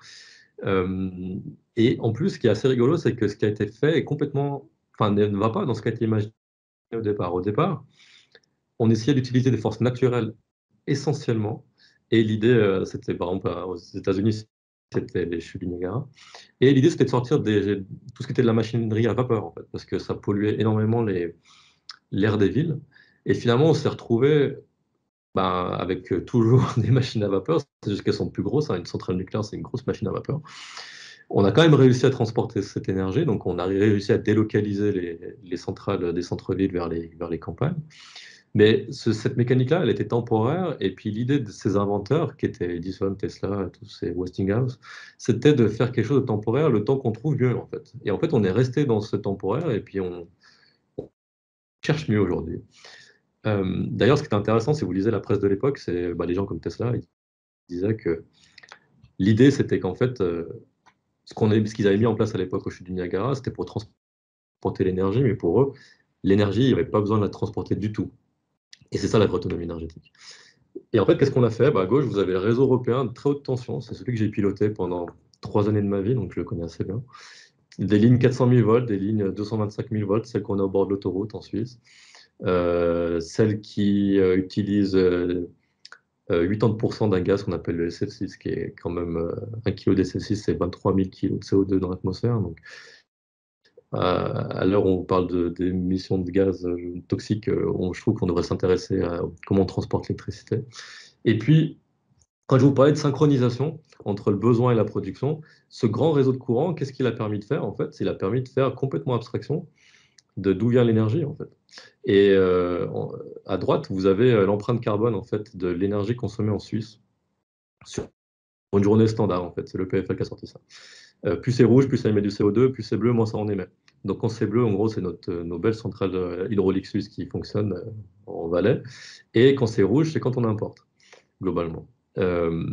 Euh, et en plus, ce qui est assez rigolo, c'est que ce qui a été fait est complètement, enfin, ne va pas dans ce qui a été imaginé au départ. Au départ, on essayait d'utiliser des forces naturelles essentiellement. Et l'idée, euh, c'était par exemple aux États-Unis, c'était les chutes du Niagara. Et l'idée, c'était de sortir des, tout ce qui était de la machinerie à vapeur, en fait, parce que ça polluait énormément les, l'air des villes. Et finalement, on s'est retrouvé ben, avec euh, toujours des machines à vapeur. C'est juste qu'elles sont plus grosses. Hein. Une centrale nucléaire, c'est une grosse machine à vapeur. On a quand même réussi à transporter cette énergie, donc on a réussi à délocaliser les, les centrales des centres-villes vers les, vers les campagnes. Mais ce, cette mécanique-là, elle était temporaire, et puis l'idée de ces inventeurs, qui étaient Edison, Tesla, tous ces Westinghouse, c'était de faire quelque chose de temporaire le temps qu'on trouve mieux, en fait. Et en fait, on est resté dans ce temporaire, et puis on, on cherche mieux aujourd'hui. Euh, D'ailleurs, ce qui est intéressant, si vous lisez la presse de l'époque, c'est bah, les gens comme Tesla, ils disaient que l'idée, c'était qu'en fait, euh, ce qu'on ce qu'ils avaient mis en place à l'époque au chute du Niagara, c'était pour transporter l'énergie, mais pour eux, l'énergie, il n'y avait pas besoin de la transporter du tout. Et c'est ça la vraie autonomie énergétique. Et en fait, qu'est-ce qu'on a fait? Bah, à gauche, vous avez le réseau européen de très haute tension. C'est celui que j'ai piloté pendant trois années de ma vie, donc je le connais assez bien. Des lignes quatre cent mille volts, des lignes deux cent vingt-cinq mille volts, celles qu'on a au bord de l'autoroute en Suisse. Euh, celles qui euh, utilisent euh, euh, quatre-vingts pour cent d'un gaz qu'on appelle le S F six, qui est quand même euh, un kilo d'S F six, c'est vingt-trois mille kilos de C O deux dans l'atmosphère. Donc, euh, à l'heure où on parle de- d'émissions de gaz euh, toxiques, euh, on- je trouve qu'on devrait s'intéresser à comment on transporte l'électricité. Et puis, quand je vous parlais de synchronisation entre le besoin et la production, ce grand réseau de courant, qu'est-ce qu'il a permis de faire en fait? Il a permis de faire complètement abstraction de d'où vient l'énergie en fait. Et euh, en- à droite, vous avez euh, l'empreinte carbone en fait de l'énergie consommée en Suisse sur une journée standard en fait. C'est le P F L qui a sorti ça. Euh, plus c'est rouge, plus ça émet du C O deux, plus c'est bleu, moins ça en émet. Donc quand c'est bleu, en gros, c'est notre, euh, nos belles centrales euh, hydrauliques suisses qui fonctionnent euh, en Valais. Et quand c'est rouge, c'est quand on importe, globalement. Euh,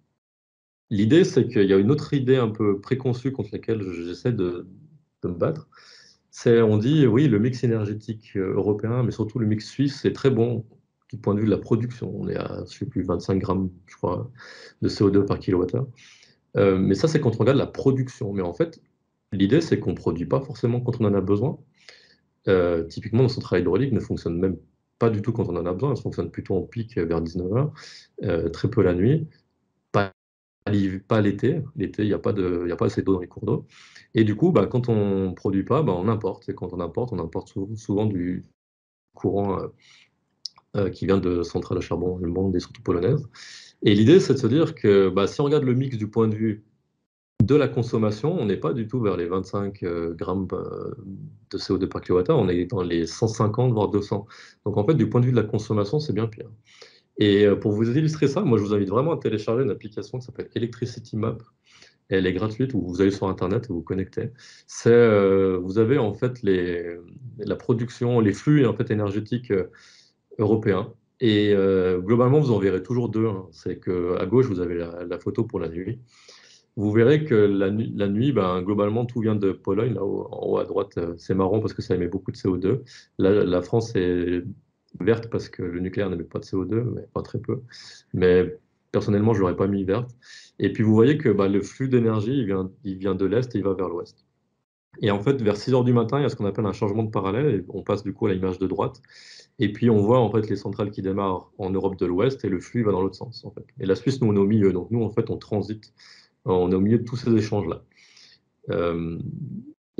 L'idée, c'est qu'il y a une autre idée un peu préconçue contre laquelle j'essaie de, de me battre. C'est, on dit, oui, le mix énergétique euh, européen, mais surtout le mix suisse, c'est très bon du point de vue de la production. On est à, je sais plus, vingt-cinq grammes, je crois, de C O deux par kilowattheure. Euh, mais ça, c'est quand on regarde la production. Mais en fait, l'idée, c'est qu'on ne produit pas forcément quand on en a besoin. Euh, typiquement, nos centrales hydrauliques ne fonctionnent même pas du tout quand on en a besoin. Elles fonctionnent plutôt en pic euh, vers dix-neuf heures, euh, très peu la nuit. Pas pas l'été. L'été, il n'y a pas de, il y a pas assez d'eau dans les cours d'eau. Et du coup, bah, quand on ne produit pas, bah, on importe. Et quand on importe, on importe sou- souvent du courant euh, euh, qui vient de centrales à charbon allemandes et surtout polonaises. Et l'idée, c'est de se dire que bah, si on regarde le mix du point de vue de la consommation, on n'est pas du tout vers les vingt-cinq euh, grammes euh, de C O deux par kilowattheure, on est dans les cent cinquante, voire deux cents. Donc en fait, du point de vue de la consommation, c'est bien pire. Et euh, pour vous illustrer ça, moi je vous invite vraiment à télécharger une application qui s'appelle Electricity Map. Elle est gratuite, où vous allez sur Internet et vous vous connectez. C'est, euh, vous avez en fait les, la production, les flux en fait, énergétiques euh, européens. Et euh, globalement, vous en verrez toujours deux. Hein. C'est qu'à gauche, vous avez la, la photo pour la nuit. Vous verrez que la, nu- la nuit, ben, globalement, tout vient de Pologne, là haut- en haut à droite. euh, C'est marrant parce que ça émet beaucoup de C O deux. La, la France est verte parce que le nucléaire n'émet pas de C O deux, mais pas très peu. Mais personnellement, je l'aurais pas mis verte. Et puis vous voyez que bah, le flux d'énergie, il vient, il vient de l'Est et il va vers l'Ouest. Et en fait, vers six heures du matin, il y a ce qu'on appelle un changement de parallèle. Et on passe du coup à l'image de droite. Et puis on voit en fait les centrales qui démarrent en Europe de l'Ouest et le flux va dans l'autre sens. En fait. Et la Suisse, nous, on est au milieu. Donc nous, en fait, on transite. On est au milieu de tous ces échanges-là. Euh,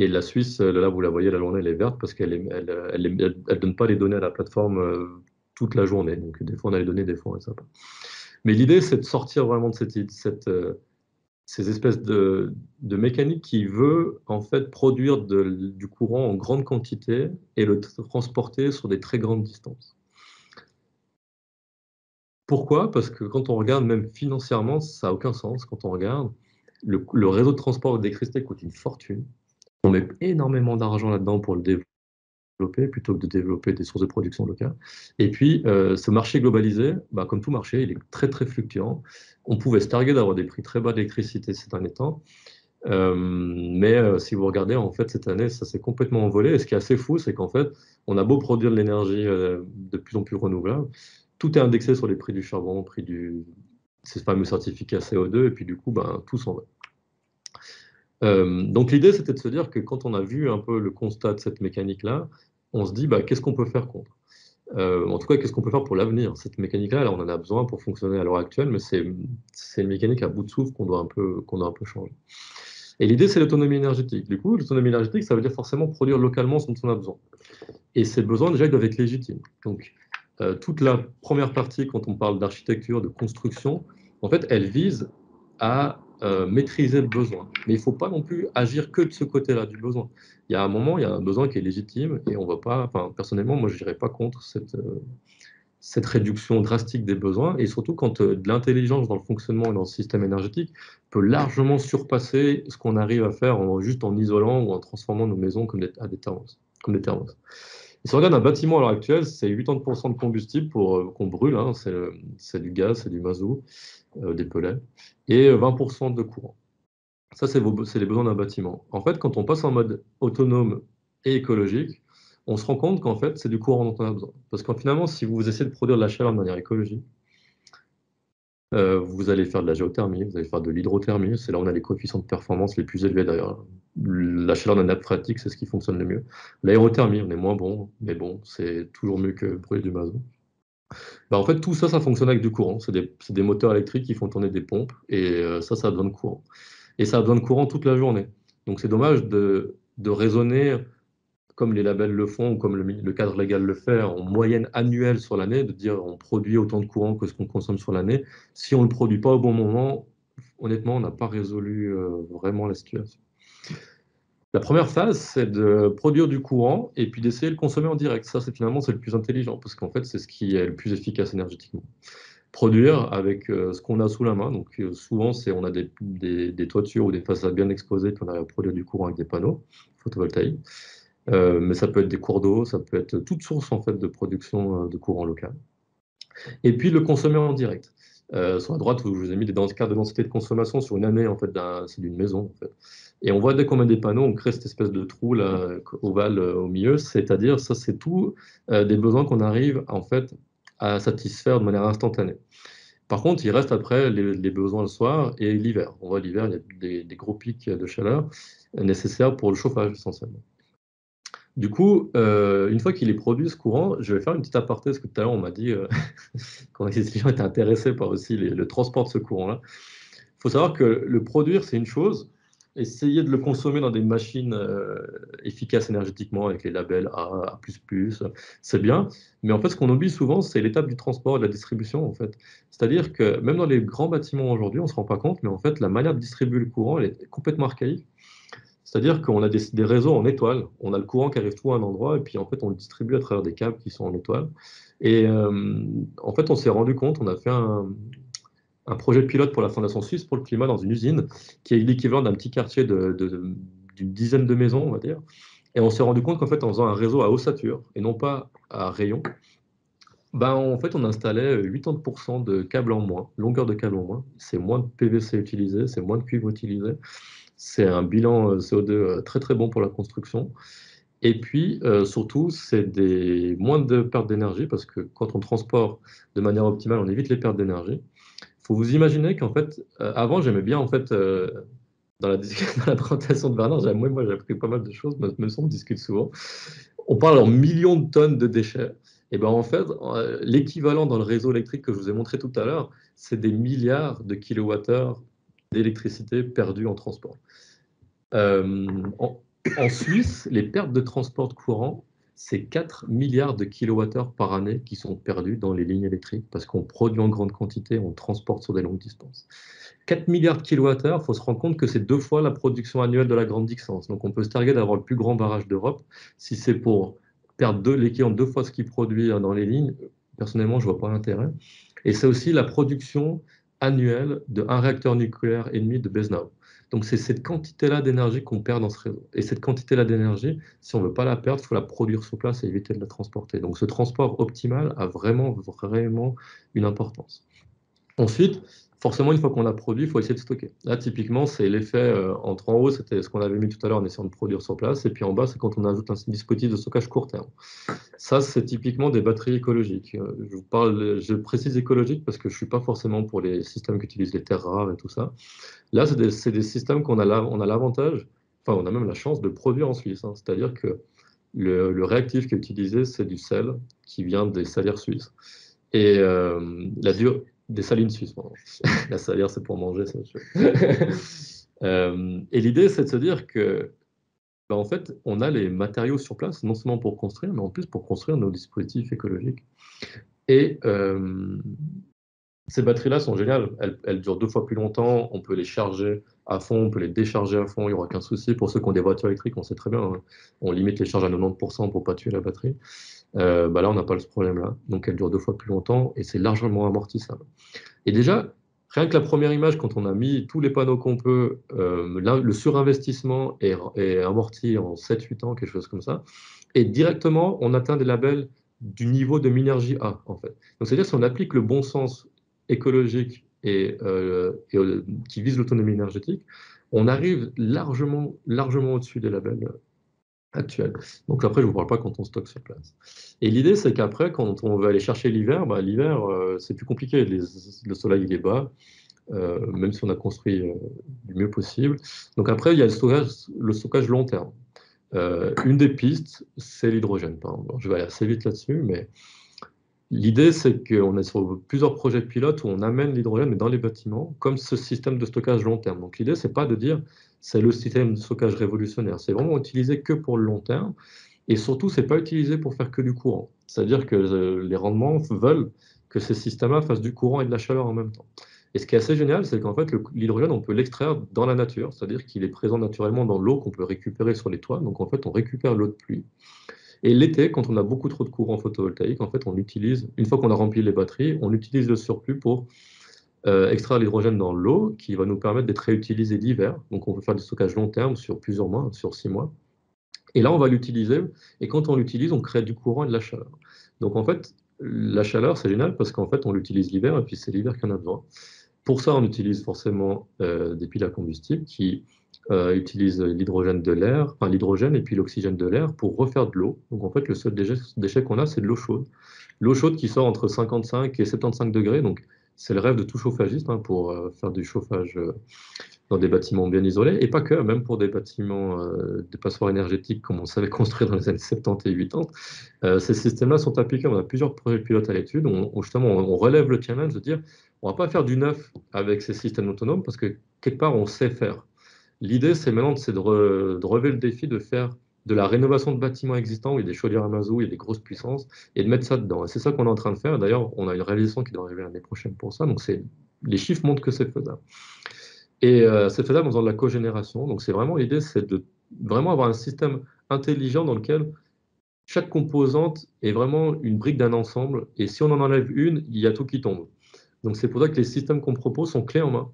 Et la Suisse, là, vous la voyez, la journée, elle est verte parce qu'elle ne elle, elle, elle, elle donne pas les données à la plateforme euh, toute la journée. Donc, des fois, on a les données, des fois, on ne sait pas. Mais l'idée, c'est de sortir vraiment de cette, cette, euh, ces espèces de, de mécanique qui veut, en fait, produire de, du courant en grande quantité et le transporter sur des très grandes distances. Pourquoi? Parce que quand on regarde, même financièrement, ça n'a aucun sens. Quand on regarde, le, le réseau de transport d'électricité coûte une fortune. On met énormément d'argent là-dedans pour le développer, plutôt que de développer des sources de production locales. Et puis, euh, ce marché globalisé, bah, comme tout marché, il est très, très fluctuant. On pouvait se targuer d'avoir des prix très bas d'électricité ces derniers temps. Euh, mais euh, si vous regardez, en fait, cette année, ça s'est complètement envolé. Et ce qui est assez fou, c'est qu'en fait, on a beau produire de l'énergie euh, de plus en plus renouvelable, tout est indexé sur les prix du charbon, prix du ces fameux certificats C O deux, et puis du coup, ben, tout s'en va. Euh, donc l'idée, c'était de se dire que quand on a vu un peu le constat de cette mécanique-là, on se dit, bah, qu'est-ce qu'on peut faire contre? Euh, en tout cas, qu'est-ce qu'on peut faire pour l'avenir? Cette mécanique-là, là, on en a besoin pour fonctionner à l'heure actuelle, mais c'est une mécanique à bout de souffle qu'on doit un peu, qu'on doit un peu changer. Et l'idée, c'est l'autonomie énergétique. Du coup, l'autonomie énergétique, ça veut dire forcément produire localement ce dont on a besoin. Et ces besoins, déjà, ils doivent être légitimes. Donc, euh, toute la première partie, quand on parle d'architecture, de construction, en fait, elle vise à euh, maîtriser le besoin. Mais il ne faut pas non plus agir que de ce côté-là du besoin. Il y a un moment, il y a un besoin qui est légitime et on ne va pas, enfin, personnellement, moi, je n'irai pas contre cette, euh, cette réduction drastique des besoins, et surtout quand euh, de l'intelligence dans le fonctionnement et dans le système énergétique peut largement surpasser ce qu'on arrive à faire en, juste en isolant ou en transformant nos maisons comme des, à des thermos, comme des thermos. Et si on regarde un bâtiment à l'heure actuelle, c'est quatre-vingt-dix pour cent de combustible pour, euh, qu'on brûle, hein, c'est du gaz, c'est du mazout, euh, des pellets, et vingt pour cent de courant. Ça, c'est les besoins d'un bâtiment. En fait, quand on passe en mode autonome et écologique, on se rend compte qu'en fait, c'est du courant dont on a besoin. Parce que finalement, si vous essayez de produire de la chaleur de manière écologique, euh, vous allez faire de la géothermie, vous allez faire de l'hydrothermie, c'est là où on a les coefficients de performance les plus élevés d'ailleurs. La chaleur d'un nappe phréatique, c'est ce qui fonctionne le mieux. L'aérothermie, on est moins bon, mais bon, c'est toujours mieux que brûler du mazout. Ben, en fait, tout ça, ça fonctionne avec du courant. C'est des, des moteurs électriques qui font tourner des pompes, et euh, ça, ça a besoin de courant. Et ça a besoin de courant toute la journée. Donc c'est dommage de, de raisonner comme les labels le font, ou comme le, le cadre légal le fait, en moyenne annuelle sur l'année, de dire on produit autant de courant que ce qu'on consomme sur l'année. Si on ne le produit pas au bon moment, honnêtement, on n'a pas résolu euh, vraiment la situation. La première phase, c'est de produire du courant et puis d'essayer de le consommer en direct. Ça, c'est finalement, c'est le plus intelligent, parce qu'en fait, c'est ce qui est le plus efficace énergétiquement. Produire avec euh, ce qu'on a sous la main. Donc euh, souvent, c'est on a des, des, des toitures ou des façades bien exposées, puis on arrive à produire du courant avec des panneaux photovoltaïques. Euh, mais ça peut être des cours d'eau, ça peut être toute source en fait de production euh, de courant local. Et puis le consommer en direct. Euh, sur la droite, je vous ai mis des cartes de densité de consommation sur une année, en fait, c'est d'une maison. En fait. Et on voit dès qu'on met des panneaux, on crée cette espèce de trou là, ovale euh, au milieu, c'est-à-dire ça, c'est tout euh, des besoins qu'on arrive en fait à satisfaire de manière instantanée. Par contre, il reste après les, les besoins le soir et l'hiver. On voit l'hiver, il y a des, des gros pics de chaleur nécessaires pour le chauffage essentiellement. Du coup, euh, une fois qu'il est produit ce courant, je vais faire une petite aparté, parce que tout à l'heure on m'a dit euh, que les gens étaient intéressés par aussi les, le transport de ce courant-là. Il faut savoir que le produire, c'est une chose. Essayer de le consommer dans des machines euh, efficaces énergétiquement avec les labels A, A plus plus, c'est bien. Mais en fait, ce qu'on oublie souvent, c'est l'étape du transport et de la distribution. En fait. C'est-à-dire que même dans les grands bâtiments aujourd'hui, on ne se rend pas compte, mais en fait, la manière de distribuer le courant, elle est complètement archaïque. C'est-à-dire qu'on a des, des réseaux en étoile. On a le courant qui arrive tout à un endroit, et puis en fait, on le distribue à travers des câbles qui sont en étoile. Et euh, en fait, on s'est rendu compte, on a fait un, un projet de pilote pour la Fondation Suisse pour le climat dans une usine qui est l'équivalent d'un petit quartier de, de, de, d'une dizaine de maisons, on va dire. Et on s'est rendu compte qu'en fait, en faisant un réseau à ossature et non pas à rayon, ben, en fait, on installait quatre-vingt-dix pour cent de câbles en moins, longueur de câble en moins. C'est moins de P V C utilisé, c'est moins de cuivre utilisé. C'est un bilan C O deux très très bon pour la construction. Et puis, euh, surtout, c'est des moins de pertes d'énergie, parce que quand on transporte de manière optimale, on évite les pertes d'énergie. Il faut vous imaginer qu'en fait, euh, avant, j'aimais bien, en fait, euh, dans, la, dans la présentation de Bernard, moi, moi j'ai appris pas mal de choses, même si on discute souvent. On parle en millions de tonnes de déchets. Et bien, en fait, euh, l'équivalent dans le réseau électrique que je vous ai montré tout à l'heure, c'est des milliards de kilowattheures d'électricité perdus en transport. Euh, en, en Suisse, les pertes de transport de courant, c'est quatre milliards de kilowattheures par année qui sont perdus dans les lignes électriques parce qu'on produit en grande quantité, on transporte sur des longues distances. quatre milliards de kilowattheures, il faut se rendre compte que c'est deux fois la production annuelle de la Grande Dixence. Donc on peut se targuer d'avoir le plus grand barrage d'Europe. Si c'est pour perdre l'équivalent de deux fois ce qu'il produit dans les lignes, personnellement, je ne vois pas l'intérêt. Et c'est aussi la production annuelle d'un réacteur nucléaire ennemi de Besnau. Donc c'est cette quantité-là d'énergie qu'on perd dans ce réseau. Et cette quantité-là d'énergie, si on ne veut pas la perdre, il faut la produire sur place et éviter de la transporter. Donc ce transport optimal a vraiment, vraiment une importance. Ensuite, forcément, une fois qu'on a produit, il faut essayer de stocker. Là, typiquement, c'est l'effet euh, entre en haut, c'était ce qu'on avait mis tout à l'heure en essayant de produire sur place, et puis en bas, c'est quand on ajoute un dispositif de stockage court terme. Ça, c'est typiquement des batteries écologiques. Euh, Je vous parle, je précise écologique parce que je ne suis pas forcément pour les systèmes qui utilisent les terres rares et tout ça. Là, c'est des, c'est des systèmes qu'on a la- on a l'avantage, enfin, on a même la chance de produire en Suisse. hein. C'est-à-dire que le, le réactif qui est utilisé, c'est du sel qui vient des salières suisses. Et euh, la dure des salines suisses, pardon. La salière, c'est pour manger, ça. je- Euh, et l'idée, c'est de se dire que, ben, en fait, on a les matériaux sur place, non seulement pour construire, mais en plus pour construire nos dispositifs écologiques. Et euh, ces batteries-là sont géniales. Elles, elles durent deux fois plus longtemps. On peut les charger à fond, on peut les décharger à fond. Il n'y aura aucun souci. Pour ceux qui ont des voitures électriques, on sait très bien. hein. On limite les charges à quatre-vingt-dix pour cent pour ne pas tuer la batterie. Euh, bah là, on n'a pas ce problème-là. Donc, elle dure deux fois plus longtemps et c'est largement amortissable. Et déjà, rien que la première image, quand on a mis tous les panneaux qu'on peut, euh, là, le surinvestissement est, est amorti en sept huit ans, quelque chose comme ça. Et directement, on atteint des labels du niveau de Minergie A, en fait. Donc, c'est-à-dire si on applique le bon sens écologique et, euh, et euh, qui vise l'autonomie énergétique, on arrive largement, largement au-dessus des labels actuel. Donc après, je ne vous parle pas quand on stocke sur place. Et l'idée, c'est qu'après, quand on veut aller chercher l'hiver, bah, l'hiver, euh, c'est plus compliqué. Les- le soleil, il est bas, euh, même si on a construit euh, du mieux possible. Donc après, il y a le stockage, le stockage long terme. Euh, une des pistes, c'est l'hydrogène. par exemple. Je vais aller assez vite là-dessus, mais l'idée, c'est qu'on est sur plusieurs projets pilotes où on amène l'hydrogène, mais dans les bâtiments, comme ce système de stockage long terme. Donc l'idée, c'est pas de dire c'est le système de stockage révolutionnaire, c'est vraiment utilisé que pour le long terme. Et surtout, c'est pas utilisé pour faire que du courant. C'est-à-dire que euh, les rendements veulent que ces systèmes-là fassent du courant et de la chaleur en même temps. Et ce qui est assez génial, c'est qu'en fait, le- l'hydrogène, on peut l'extraire dans la nature, c'est-à-dire qu'il est présent naturellement dans l'eau qu'on peut récupérer sur les toits. Donc en fait, on récupère l'eau de pluie. Et l'été, quand on a beaucoup trop de courant photovoltaïque, en fait, on utilise, une fois qu'on a rempli les batteries, on utilise le surplus pour euh, extraire l'hydrogène dans l'eau, qui va nous permettre d'être réutilisé l'hiver. Donc on peut faire du stockage long terme sur plusieurs mois, sur six mois. Et là, on va l'utiliser, et quand on l'utilise, on crée du courant et de la chaleur. Donc en fait, la chaleur, c'est génial parce qu'en fait, on l'utilise l'hiver, et puis c'est l'hiver qu'on a besoin. Pour ça, on utilise forcément euh, des piles à combustible qui euh, utilisent l'hydrogène de l'air, enfin l'hydrogène et puis l'oxygène de l'air pour refaire de l'eau. Donc en fait, le seul déchet, déchet qu'on a, c'est de l'eau chaude. L'eau chaude qui sort entre cinquante-cinq et soixante-quinze degrés, donc c'est le rêve de tout chauffagiste hein, pour euh, faire du chauffage euh, dans des bâtiments bien isolés, et pas que, même pour des bâtiments, euh, des passoires énergétiques comme on savait construire dans les années soixante-dix et quatre-vingts. Euh, ces systèmes-là sont appliqués, on a plusieurs projets pilotes à l'étude, on, on, justement on, on relève le challenge de dire on ne va pas faire du neuf avec ces systèmes autonomes parce que quelque part on sait faire. L'idée c'est maintenant c'est de, re, de relever le défi de faire de la rénovation de bâtiments existants où il y a des chaudières à mazout, il y a des grosses puissances, et de mettre ça dedans. Et c'est ça qu'on est en train de faire. D'ailleurs, on a une réalisation qui doit arriver l'année prochaine pour ça. Donc les chiffres montrent que c'est faisable. Et euh, c'est faisable en faisant de la cogénération. Donc c'est vraiment l'idée, c'est de vraiment avoir un système intelligent dans lequel chaque composante est vraiment une brique d'un ensemble. Et si on en enlève une, il y a tout qui tombe. Donc c'est pour ça que les systèmes qu'on propose sont clés en main.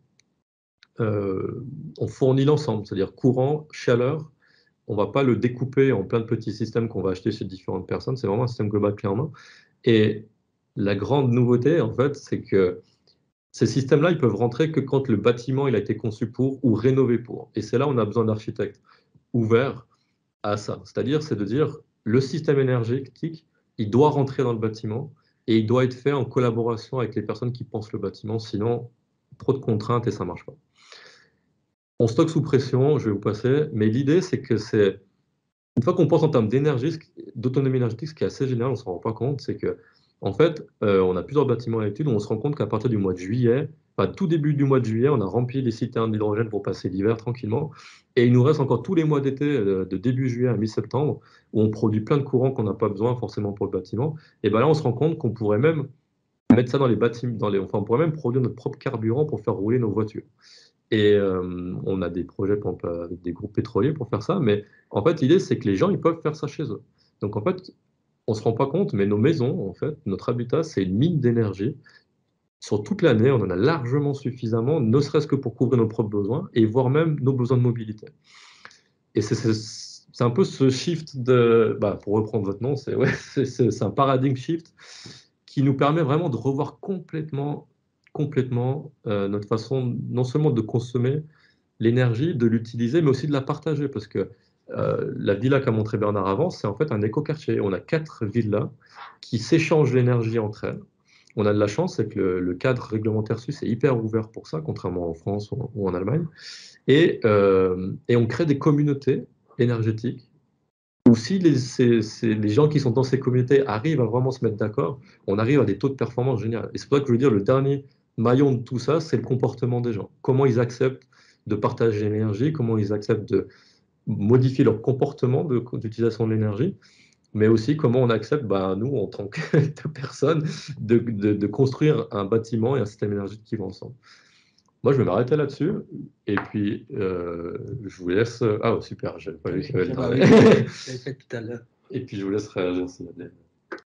Euh, on fournit l'ensemble, c'est-à-dire courant, chaleur. On ne va pas le découper en plein de petits systèmes qu'on va acheter chez différentes personnes. C'est vraiment un système global clé en main. Et la grande nouveauté, en fait, c'est que ces systèmes-là, ils peuvent rentrer que quand le bâtiment il a été conçu pour ou rénové pour. Et c'est là où on a besoin d'architectes ouverts à ça. C'est-à-dire, c'est de dire, le système énergétique, il doit rentrer dans le bâtiment et il doit être fait en collaboration avec les personnes qui pensent le bâtiment, sinon, trop de contraintes et ça ne marche pas. On stocke sous pression, je vais vous passer, mais l'idée, c'est que c'est, une fois qu'on pense en termes d'énergie, d'autonomie énergétique, ce qui est assez génial, on ne s'en rend pas compte, c'est que, en fait, euh, on a plusieurs bâtiments à l'étude où on se rend compte qu'à partir du mois de juillet, Enfin, tout début du mois de juillet, on a rempli les citernes d'hydrogène pour passer l'hiver tranquillement. Et il nous reste encore tous les mois d'été, euh, de début juillet à mi-septembre, où on produit plein de courants qu'on n'a pas besoin forcément pour le bâtiment. Et ben là, on se rend compte qu'on pourrait même mettre ça dans les bâtiments, dans les, enfin, on pourrait même produire notre propre carburant pour faire rouler nos voitures. Et euh, on a des projets par exemple, avec des groupes pétroliers pour faire ça, mais en fait, l'idée, c'est que les gens, ils peuvent faire ça chez eux. Donc, en fait, on ne se rend pas compte, mais nos maisons, en fait, notre habitat, c'est une mine d'énergie. Sur toute l'année, on en a largement suffisamment, ne serait-ce que pour couvrir nos propres besoins, et voire même nos besoins de mobilité. Et c'est c'est un peu ce shift de, bah, pour reprendre votre nom, c'est ouais, c'est un paradigme shift qui nous permet vraiment de revoir complètement, complètement euh, notre façon non seulement de consommer l'énergie, de l'utiliser, mais aussi de la partager. Parce que euh, la villa qu'a montré Bernard avant, c'est en fait un écoquartier. On a quatre villas qui s'échangent l'énergie entre elles. On a de la chance, c'est que le, le cadre réglementaire suisse est hyper ouvert pour ça, contrairement en France ou, ou en Allemagne. Et, euh, et on crée des communautés énergétiques où si les, ces- ces- les gens qui sont dans ces communautés arrivent à vraiment se mettre d'accord, on arrive à des taux de performance géniaux. Et c'est pour ça que je veux dire, le dernier maillon de tout ça, c'est le comportement des gens. Comment ils acceptent de partager l'énergie, comment ils acceptent de modifier leur comportement de- d'utilisation de l'énergie, mais aussi comment on accepte, bah, nous, en tant que de personnes, de, de- de construire un bâtiment et un système énergétique qui vont ensemble. Moi, je vais m'arrêter là-dessus, et puis euh, je vous laisse... Ah, oh, super, j'avais pas vu qu'il y avait le Ah bah oui, dernier. je l'ai fait tout à l'heure. Et puis je vous laisse réagir s'il y a des...